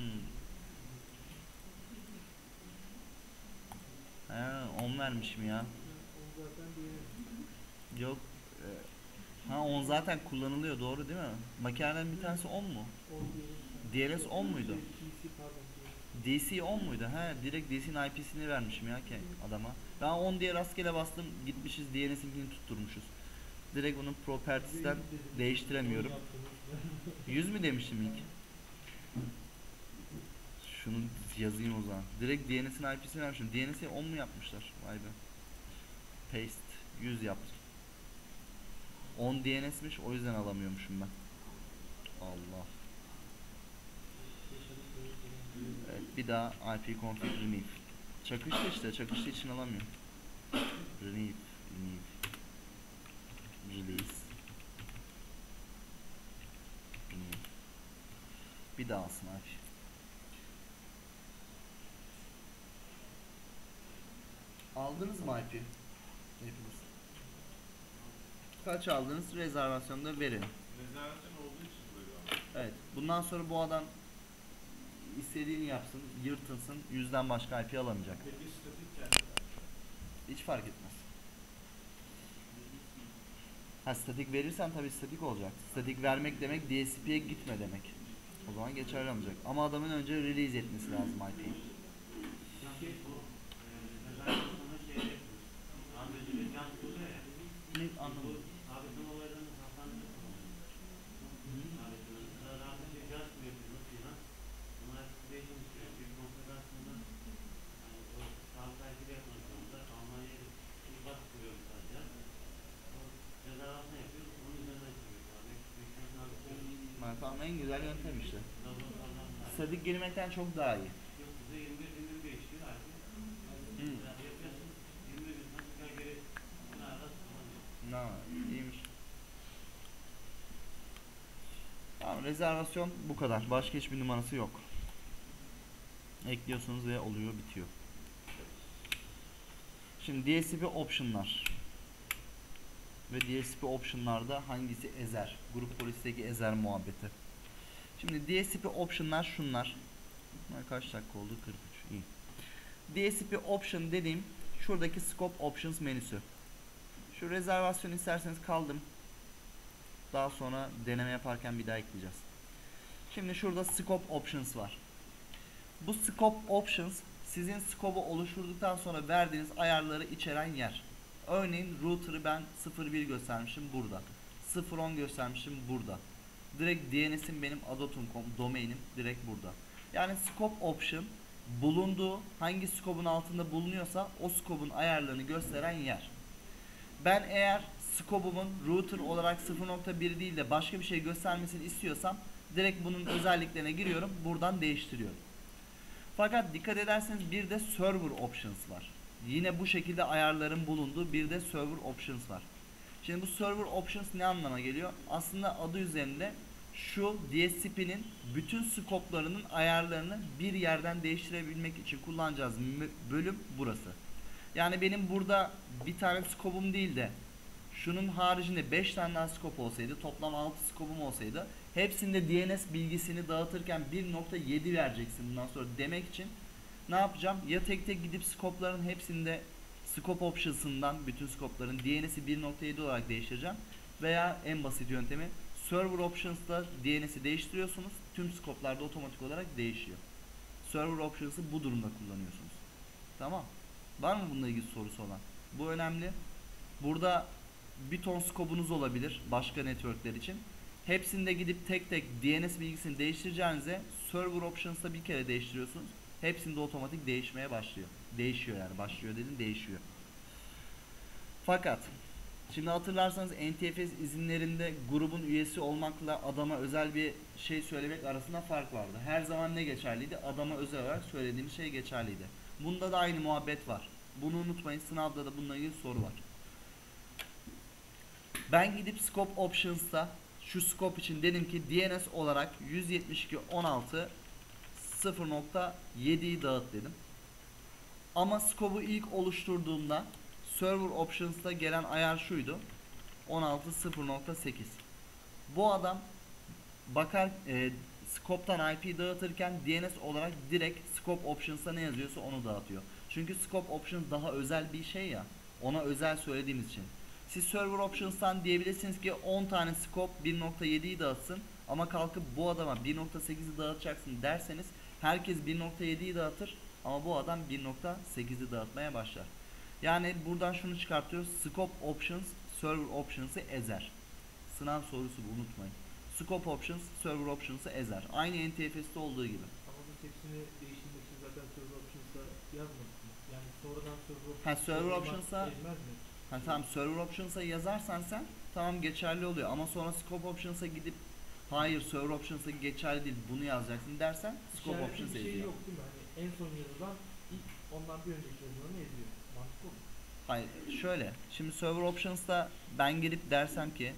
Ha, 10 vermişim ya.
O zaten diğeri.
Yok. Ha, 10 zaten kullanılıyor, doğru değil mi? Makinelerin bir tanesi 10 mu?
O diğeri.
DLS 10 muydu?
DC pardon. Diğeri.
DC 10 muydu? He, direkt DC'nin IP'sini vermişim ya ki adama. Ben 10 diye rastgele bastım, gitmişiz DNS'inkini tutturmuşuz. Direkt onun properties'ten değiştiremiyorum. 100 mü demiştim ilk? Şunu yazayım o zaman. Direkt DNS'in IP'sini vermişim. DNS'i 10 mu yapmışlar? Vay be. Paste 100 yaptım. 10 DNS'miş, o yüzden alamıyormuşum ben. Allah. Evet, bir daha IP config remove. Çakıştı işte, çakıştı için alamıyorum. Remove, release, remove. Bir daha alsın IP. Aldınız mı IP? Hepiniz. Kaç aldınız? Rezervasyonda verin.
Rezervasyon olduğu için böyle ama.
Evet. Bundan sonra bu adam istediğini yapsın, yırtınsın, 100'den başka IP alamayacak.
Peki statik kendi.
Hiç fark etmez. Ha, statik verirsen tabii statik olacak. Statik vermek demek DSP'ye gitme demek. O zaman geçerli olmayacak. Ama adamın önce release etmesi lazım IP'yi.
Sanki bu rezervasyonu şey yapıyoruz. Android'de bir can kuruyor ya.
Ne
Bu
anlamadım.
sabitleme olaylarını hastanede kullanıyoruz. Sabitleme. Zararlı bir caz mı yapıyoruz filan. Bunlar activation istiyor. Bir konfigürasyonda yani o sağ takibi yapmak zorunda. Almanya'ya bir bas kuruyoruz sadece. O rezervasyon yapıyoruz. Onun üzerinden çıkıyoruz. Abi activation sabitlıyoruz.
Tamam, en güzel yöntem işte.
Laboratuvardan da.
Statik girmekten çok daha iyi.
Yok bize 21 değişiyor artık. Yapıyorsunuz 21 günden tekrar geri bunlarla kullanıyor.
İyiymiş. Tamam, rezervasyon bu kadar. Başka hiçbir numarası yok. Ekliyorsunuz ve oluyor, bitiyor. Şimdi DSP option'lar. Ve DSP option'larda hangisi ezer? Grup polisteki ezer muhabbeti. Şimdi DSP option'lar şunlar. Bunlar kaç dakika oldu? 43. İyi. DSP option dediğim şuradaki scope options menüsü. Şu rezervasyon isterseniz kaldım. Daha sonra deneme yaparken bir daha ekleyeceğiz. Şimdi şurada scope options var. Bu scope options sizin scope'u oluşturduktan sonra verdiğiniz ayarları içeren yer. Örneğin router'ı ben 01 göstermişim burada. 010 göstermişim burada. Direkt DNS'im benim adotum.com domainim direkt burada. Yani scope option bulunduğu hangi scope'un altında bulunuyorsa o scope'un ayarlarını gösteren yer. Ben eğer scope'umun router olarak 0.1 değil de başka bir şey göstermesini istiyorsam direkt bunun özelliklerine giriyorum, buradan değiştiriyorum. Fakat dikkat ederseniz bir de server options var. Yine bu şekilde ayarların bulunduğu bir de server options var. Şimdi bu server options ne anlama geliyor? Aslında adı üzerinde şu DSCP'nin bütün scope'larının ayarlarını bir yerden değiştirebilmek için kullanacağız bölüm burası. Yani benim burada bir tane scope'um değil de şunun haricinde 5 tane daha scope olsaydı, toplam 6 scope'um olsaydı, hepsinde DNS bilgisini dağıtırken 1.7 vereceksin bundan sonra demek için ne yapacağım? Ya tek tek gidip scope'ların hepsinde scope options'ından bütün scope'ların DNS'i 1.7 olarak değiştireceğim veya en basit yöntemi server options'ta DNS'i değiştiriyorsunuz. Tüm scope'larda otomatik olarak değişiyor. Server options'ı bu durumda kullanıyorsunuz. Tamam. Var mı bununla ilgili sorusu olan? Bu önemli. Burada bir ton scope'unuz olabilir başka networkler için. Hepsinde gidip tek tek DNS bilgisini değiştireceğinize server options'ta bir kere değiştiriyorsunuz. Hepsinde otomatik değişmeye başlıyor. Değişiyor yani. Başlıyor dedim, değişiyor. Fakat şimdi hatırlarsanız NTFS izinlerinde grubun üyesi olmakla adama özel bir şey söylemek arasında fark vardı. Her zaman ne geçerliydi? Adama özel olarak söylediğimiz şey geçerliydi. Bunda da aynı muhabbet var. Bunu unutmayın. Sınavda da bununla ilgili soru var. Ben gidip scope options'ta şu scope için dedim ki DNS olarak 172.16.0.7'yi dağıt dedim. Ama scope'u ilk oluşturduğumda server options'ta gelen ayar şuydu. 16.0.8. Bu adam bakar scope'tan IP dağıtırken DNS olarak direkt scope options'ta ne yazıyorsa onu dağıtıyor. Çünkü scope options daha özel bir şey ya. Ona özel söylediğimiz için. Siz server options'tan diyebilirsiniz ki 10 tane scope 1.7'yi dağıtsın ama kalkıp bu adama 1.8'i dağıtacaksın derseniz herkes 1.7'yi dağıtır ama bu adam 1.8'i dağıtmaya başlar. Yani buradan şunu çıkartıyoruz. Scope options server options'ı ezer. Sınav sorusu bu, unutmayın. Scope options server options'ı ezer. Aynı NTFS'te olduğu gibi.
Ama bu hepsini değiştirmek için zaten server options'a yazmadık mı? Yani sonradan server options
Ha, server
yazmak
options'a
ezmez mi?
ha, tamam, server options'a yazarsan sen tamam geçerli oluyor ama sonra scope options'a gidip hayır server options'a geçerli değil bunu yazacaksın dersen scope
İşaretli
options
bir şey
eziyor.
yok değil mi? Hani en son yazılan ilk ondan bir önceki yazılanı eziyor. Mantıklı mı?
Hayır şöyle, şimdi server options'ta ben girip dersem ki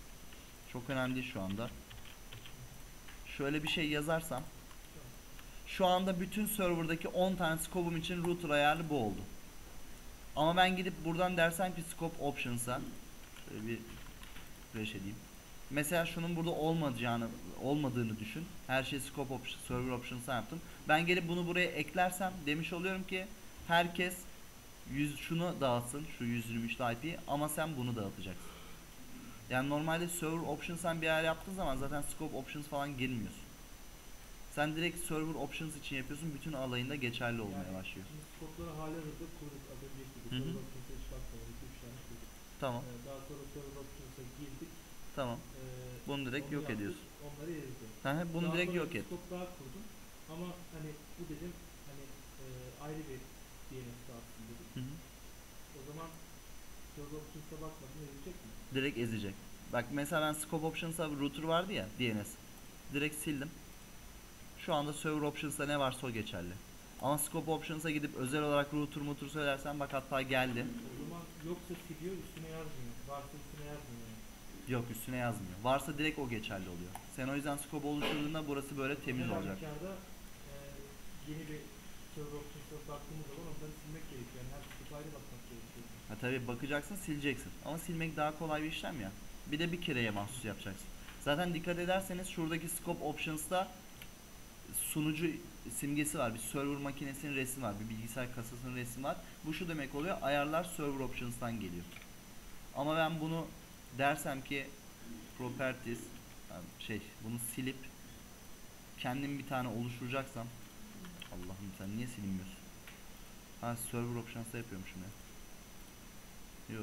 çok önemli değil şu anda. Şöyle bir şey yazarsam şu anda bütün serverdaki 10 tane scope'um için router ayarlı bu oldu. Ama ben gidip buradan dersem ki scope options'a şöyle bir refresh edeyim. Mesela şunun burada olmadığını düşün. Her şeyi scope options, server options'a yaptım. Ben gelip bunu buraya eklersem demiş oluyorum ki herkes şunu dağıtsın, şu 123 IP ama sen bunu dağıtacaksın. Yani normalde server options'tan bir ayar yaptığın zaman zaten scope options falan girmiyorsun. Sen direkt server options için yapıyorsun, bütün alayında geçerli olmaya başlıyor.
Şimdi scope'ları hala hızlı kurduk az önceki gibi.
Hı hı.
Server options'a hiç bakmadan 2-3 tane kurduk.
Tamam,
Daha sonra server options'a girdik.
tamam. Bunu direkt
Onu
yok
yaptık,
ediyorsun.
Onları ezdi.
Bunu
Daha
direkt
sonra
yok
bir
et.
scope daha kurdum. Ama hani bu dedim hani ayrı bir DNS dağıtsın dedim.
Hı hı.
O zaman server options'a bakmadan ezecek mi?
Direkt ezecek. Bak mesela ben scope options'a router vardı ya, DNS. Direkt sildim. Şu anda server options'ta ne varsa o geçerli. Ama scope options'a gidip özel olarak router söylersen bak hatta geldi.
O zaman yoksa siliyor üstüne yazmıyor. Varsa üstüne yazmıyor yani.
Yok, üstüne yazmıyor. Varsa direkt o geçerli oluyor. Sen o yüzden scope oluşturduğunda burası böyle temiz
Her
olacak.
halükarda yeni bir server options'a baktığımız zaman onları silmek gerekiyor. Yani her scope ayrı bakmak gerekiyor.
Ha tabii bakacaksın, sileceksin. Ama silmek daha kolay bir işlem ya. Bir de bir kereye mahsus yapacaksın. Zaten dikkat ederseniz şuradaki scope options'ta sunucu simgesi var. Bir server makinesinin resmi var. Bir bilgisayar kasasının resmi var. Bu şu demek oluyor. Ayarlar server options'tan geliyor. Ama ben bunu dersem ki properties bunu silip kendim bir tane oluşturacaksam Allah'ım sen niye silinmiyorsun? Ha, server options'ta yapıyormuşum ya. Yo.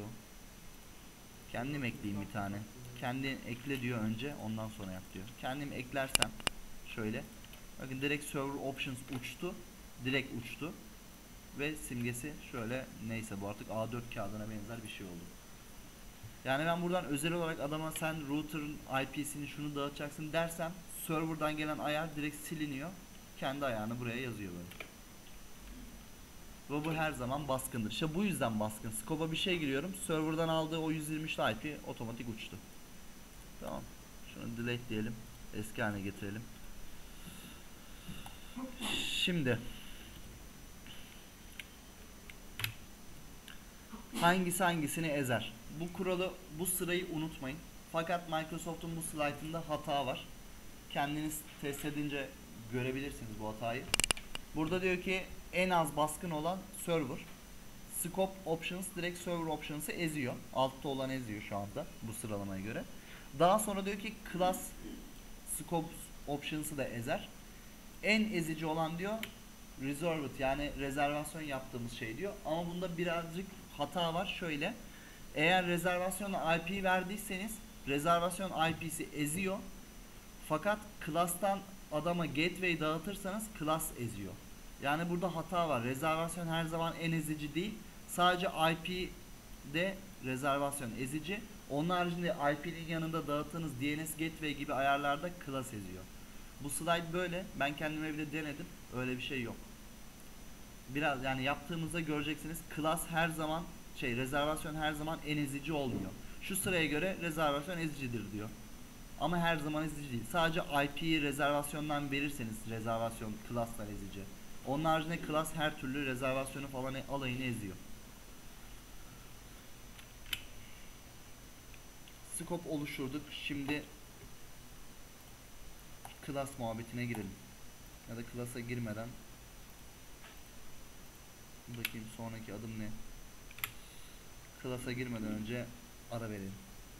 Kendim ekleyeyim bir tane. Kendi ekle diyor önce, ondan sonra yap diyor. Kendim eklersem şöyle. Bakın direkt server options uçtu. Direkt uçtu. Ve simgesi şöyle, neyse bu artık A4 kağıdına benzer bir şey oldu. Yani ben buradan özel olarak adama sen router'ın IP'sini şunu dağıtacaksın dersem server'dan gelen ayar direkt siliniyor. Kendi ayağını buraya yazıyor böyle. Ve bu her zaman baskındır. İşte bu yüzden baskın. Scope'a bir şey giriyorum. Server'dan aldığı o 123 IP otomatik uçtu. Tamam. Şunu delete diyelim. Eski haline getirelim. Şimdi hangisi hangisini ezer? Bu kuralı, bu sırayı unutmayın. Fakat Microsoft'un bu slaytında hata var. Kendiniz test edince görebilirsiniz bu hatayı. Burada diyor ki en az baskın olan server. Scope options direkt server options'ı eziyor. Altta olan eziyor şu anda bu sıralamaya göre. Daha sonra diyor ki class scope options'ı da ezer. En ezici olan diyor reserved, yani rezervasyon yaptığımız şey diyor. Ama bunda birazcık hata var. Şöyle Eğer rezervasyona IP verdiyseniz rezervasyon IP'si eziyor. Fakat class'tan adama gateway dağıtırsanız class eziyor. Yani burada hata var. Rezervasyon her zaman en ezici değil. Sadece IP'de rezervasyon ezici. Onun haricinde IP'nin yanında dağıttığınız DNS gateway gibi ayarlarda class eziyor. Bu slide böyle. Ben kendim evde denedim. Öyle bir şey yok. Biraz yani yaptığımızda göreceksiniz. Class her zaman rezervasyon her zaman en ezici olmuyor. Şu sıraya göre rezervasyon ezicidir diyor. Ama her zaman ezici değil. Sadece IP'yi rezervasyondan verirseniz rezervasyon class'lar ezici. Onun haricinde class her türlü rezervasyonu falan alayını eziyor. Scope oluşturduk. Şimdi class muhabbetine girelim. Ya da class'a girmeden bakayım sonraki adım ne? Class'a girmeden önce ara verelim.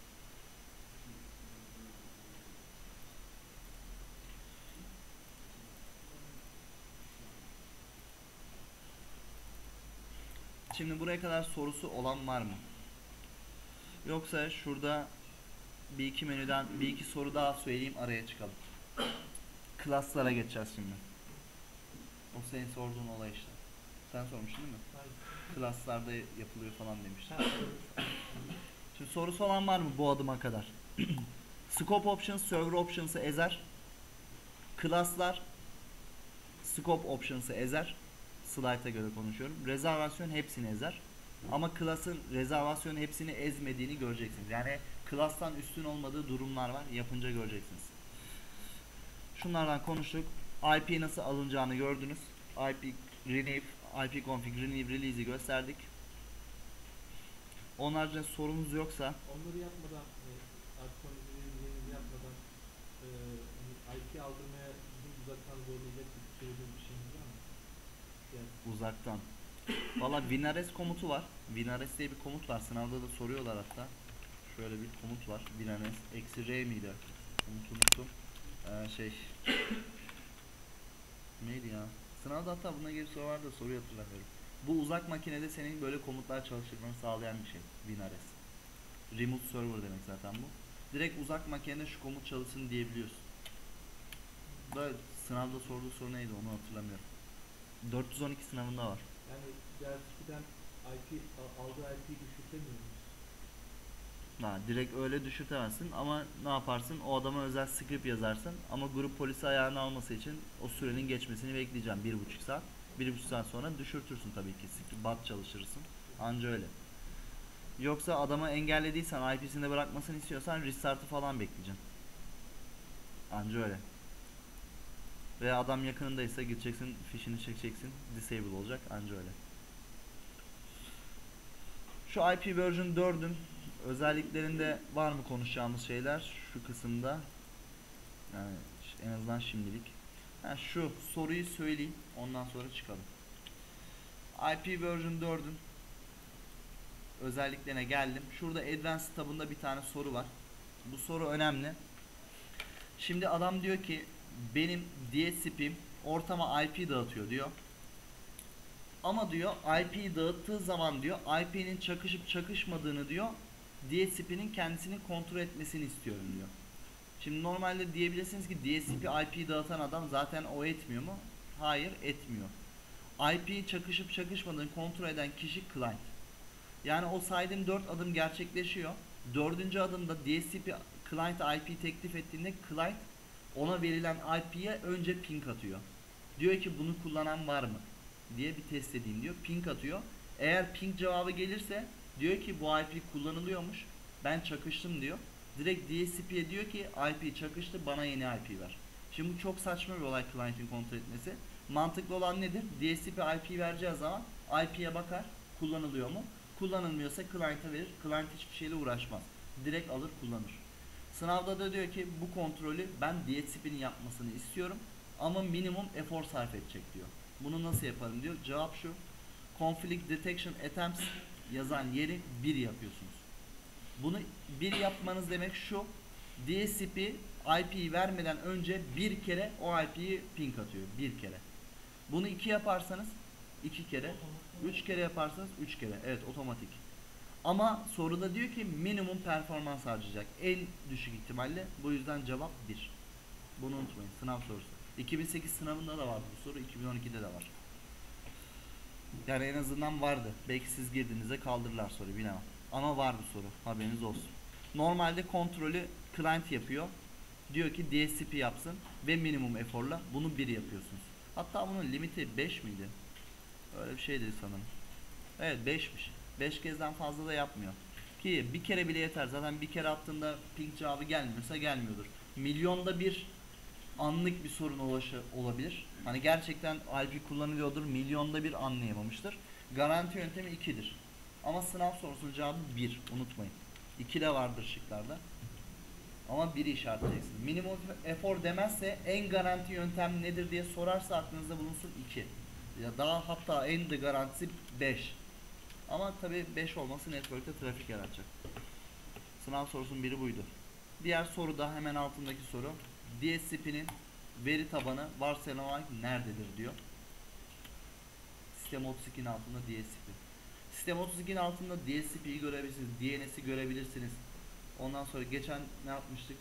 Şimdi buraya kadar sorusu olan var mı? Yoksa şurada bir iki menüden bir iki soru daha söyleyeyim, araya çıkalım. Class'lara geçeceğiz şimdi. O senin sorduğun olay işte. Sen sormuştun değil mi?
Hayır.
Class'larda yapılıyor falan demiştin. Şimdi sorusu olan var mı bu adıma kadar? Scope options, server options'ı ezer. Class'lar scope options'ı ezer. Slide'a göre konuşuyorum. Rezervasyon hepsini ezer. Ama class'ın rezervasyonu hepsini ezmediğini göreceksiniz. Yani class'tan üstün olmadığı durumlar var. Yapınca göreceksiniz. Şunlardan konuştuk. IP nasıl alınacağını gördünüz. IP rename, IP config, rename, release'i gösterdik. Onun haricinde sorunuz yoksa
Onları yapmadan, artık yapmadan IP aldırmaya bizim uzaktan zorlayacak bir söylediğim bir şeyimiz var mı? Yani
uzaktan. Valla WinRes komutu var. WinRes diye bir komut var. Sınavda da soruyorlar hatta. Şöyle bir komut var. WinRes -r miydi? Komutu unuttum. Neydi ya? Sınavda hatta buna ilgili soru vardı da soruyu hatırlamıyorum. Bu uzak makinede senin böyle komutlar çalıştırmanı sağlayan bir şey. WinRes. Remote server demek zaten bu. Direkt uzak makinede şu komut çalışsın diyebiliyorsun. Da sınavda sorduğu soru neydi onu hatırlamıyorum. 412 sınavında var.
yani DHCP'den aldığı IP'yi düşürtemiyor muyuz?
Direkt öyle düşürtemezsin ama ne yaparsın? O adama özel script yazarsın ama grup polisi ayağını alması için o sürenin geçmesini bekleyeceğim 1,5 saat. 1,5 saat sonra düşürtürsün tabii ki. Bot çalıştırırsın. Anca öyle. Yoksa adama engellediysen, IP'sinde bırakmasını istiyorsan restart'ı falan bekleyeceksin. Anca öyle. Veya adam yakınındaysa gideceksin, fişini çekeceksin, disable olacak, anca öyle. Şu IP version 4'ün özelliklerinde var mı konuşacağımız şeyler şu kısımda? Yani en azından şimdilik. Şu soruyu söyleyeyim, ondan sonra çıkalım. IP version 4'ün özelliklerine geldim. Şurada Advanced tabında bir tane soru var. Bu soru önemli. Şimdi adam diyor ki benim DHCP'm ortama IP dağıtıyor diyor. Ama diyor IP dağıttığı zaman diyor IP'nin çakışıp çakışmadığını diyor DHCP'nin kendisini kontrol etmesini istiyorum diyor. Şimdi normalde diyebilirsiniz ki DHCP IP dağıtan adam zaten o etmiyor mu? Hayır, etmiyor. IP çakışıp çakışmadığını kontrol eden kişi client. Yani o saydığım 4 adım gerçekleşiyor. 4. adımda DHCP client IP teklif ettiğinde client ona verilen IP'ye önce ping atıyor. Diyor ki bunu kullanan var mı diye bir test edeyim diyor. Ping atıyor. Eğer ping cevabı gelirse diyor ki bu IP kullanılıyormuş. Ben çakıştım diyor. Direkt DHCP'ye diyor ki IP çakıştı, bana yeni IP ver. Şimdi bu çok saçma bir olay client'in kontrol etmesi. Mantıklı olan nedir? DHCP IP vereceği zaman IP'ye bakar, kullanılıyor mu? Kullanılmıyorsa client'a verir. Client hiçbir şeyle uğraşmaz. Direkt alır kullanır. Sınavda da diyor ki bu kontrolü ben DHCP'nin yapmasını istiyorum ama minimum efor sarf edecek diyor. Bunu nasıl yaparım diyor. Cevap şu. Conflict Detection Attempts yazan yeri 1 yapıyorsunuz. Bunu 1 yapmanız demek şu. DHCP IP'yi vermeden önce bir kere o IP'yi ping atıyor. Bir kere. Bunu 2 yaparsanız 2 kere. 3 kere yaparsanız 3 kere. Evet, otomatik. Ama soruda diyor ki minimum performans harcayacak. En düşük ihtimalle. Bu yüzden cevap 1. Bunu unutmayın. Sınav sorusu. 2008 sınavında da vardı bu soru. 2012'de de var. Yani en azından vardı. Belki siz girdiğinizde kaldırırlar soruyu, bilemem. Ama var bu soru. Haberiniz olsun. Normalde kontrolü client yapıyor. Diyor ki DSCP yapsın ve minimum eforla bunu 1 yapıyorsunuz. Hatta bunun limiti 5 miydi? Öyle bir şeydi sanırım. Evet 5'miş. 5 kezden fazla da yapmıyor. Ki bir kere bile yeter. Zaten bir kere attığında ping cevabı gelmiyorsa gelmiyordur. Milyonda bir anlık bir sorun olabilir. Hani gerçekten IP kullanılıyordur. Milyonda bir anlayamamıştır. Garanti yöntemi 2'dir. Ama sınav sorusunun cevabı 1. Unutmayın. 2 de vardır şıklarda. Ama 1'i işaretleyeceksin. Minimum efor demezse en garanti yöntem nedir diye sorarsa aklınızda bulunsun 2. Ya daha hatta en de garantisi 5. Ama tabi 5 olması network'te trafik yaratacak. Sınav sorusunun biri buydu. Diğer soru da hemen altındaki soru. DSCP'nin veri tabanı varsayılan olarak nerededir diyor. Sistem 32'nin altında DSCP. Sistem 32'nin altında DSCP'yi görebilirsiniz. DNS'i görebilirsiniz. Ondan sonra geçen ne yapmıştık?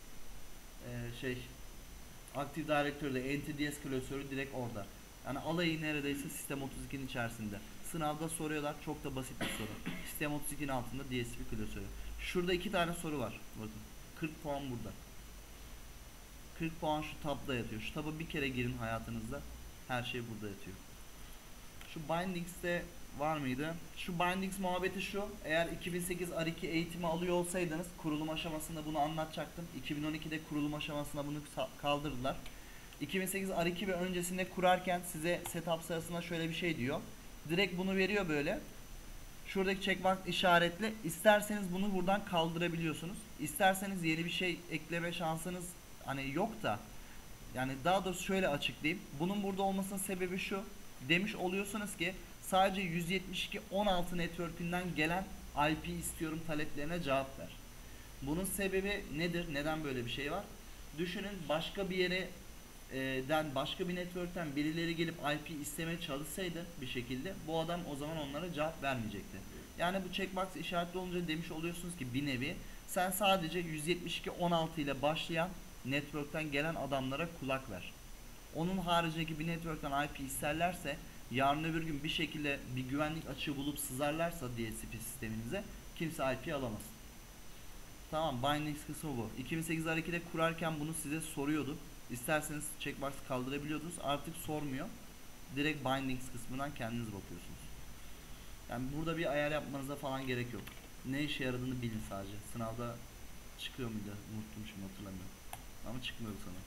Active Directory'de NTDS klasörü direkt orada. Yani alayı neredeyse Sistem 32'nin içerisinde. Sınavda soruyorlar. Çok da basit bir soru. Sistem 32'nin altında DSCP klasörü. Şurada 2 tane soru var. Bakın. 40 puan burada. 40 puan şu tabda yatıyor. Şu taba bir kere girin hayatınızda. Her şey burada yatıyor. Şu Bindings'te var mıydı? Şu Bindings muhabbeti şu. Eğer 2008 R2 eğitimi alıyor olsaydınız kurulum aşamasında bunu anlatacaktım. 2012'de kurulum aşamasında bunu kaldırdılar. 2008 R2 ve öncesinde kurarken size setup sırasında şöyle bir şey diyor. Direkt bunu veriyor böyle. Şuradaki checkbox işaretli. İsterseniz bunu buradan kaldırabiliyorsunuz. İsterseniz yeni bir şey ekleme şansınız hani yok da. Yani daha doğrusu şöyle açıklayayım. Bunun burada olmasının sebebi şu. Demiş oluyorsunuz ki sadece 172.16 network'ünden gelen IP istiyorum taleplerine cevap ver. Bunun sebebi nedir? Neden böyle bir şey var? Düşünün başka bir yere başka bir network'ten birileri gelip IP istemeye çalışsaydı bir şekilde bu adam o zaman onlara cevap vermeyecekti. Yani bu checkbox işaretli olunca demiş oluyorsunuz ki bir nevi sen sadece 172.16 ile başlayan network'ten gelen adamlara kulak ver. Onun haricindeki bir network'ten IP isterlerse yarın öbür gün bir şekilde bir güvenlik açığı bulup sızarlarsa DSCP sisteminize kimse IP alamaz. Tamam, bindings kısmı bu. 2008 R2'de kurarken bunu size soruyordu. İsterseniz checkbox kaldırabiliyordunuz. Artık sormuyor. Direkt bindings kısmından kendiniz bakıyorsunuz. Yani burada bir ayar yapmanıza falan gerek yok. Ne işe yaradığını bilin sadece. Sınavda çıkıyor muydu? Unuttum şimdi, hatırlamıyorum. Ama çıkmıyordu sana.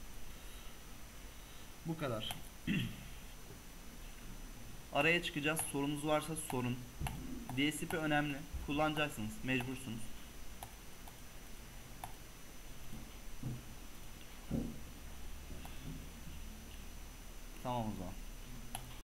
Bu kadar. Araya çıkacağız. Sorunuz varsa sorun. DSCP önemli. Kullanacaksınız. Mecbursunuz. Tamam o zaman.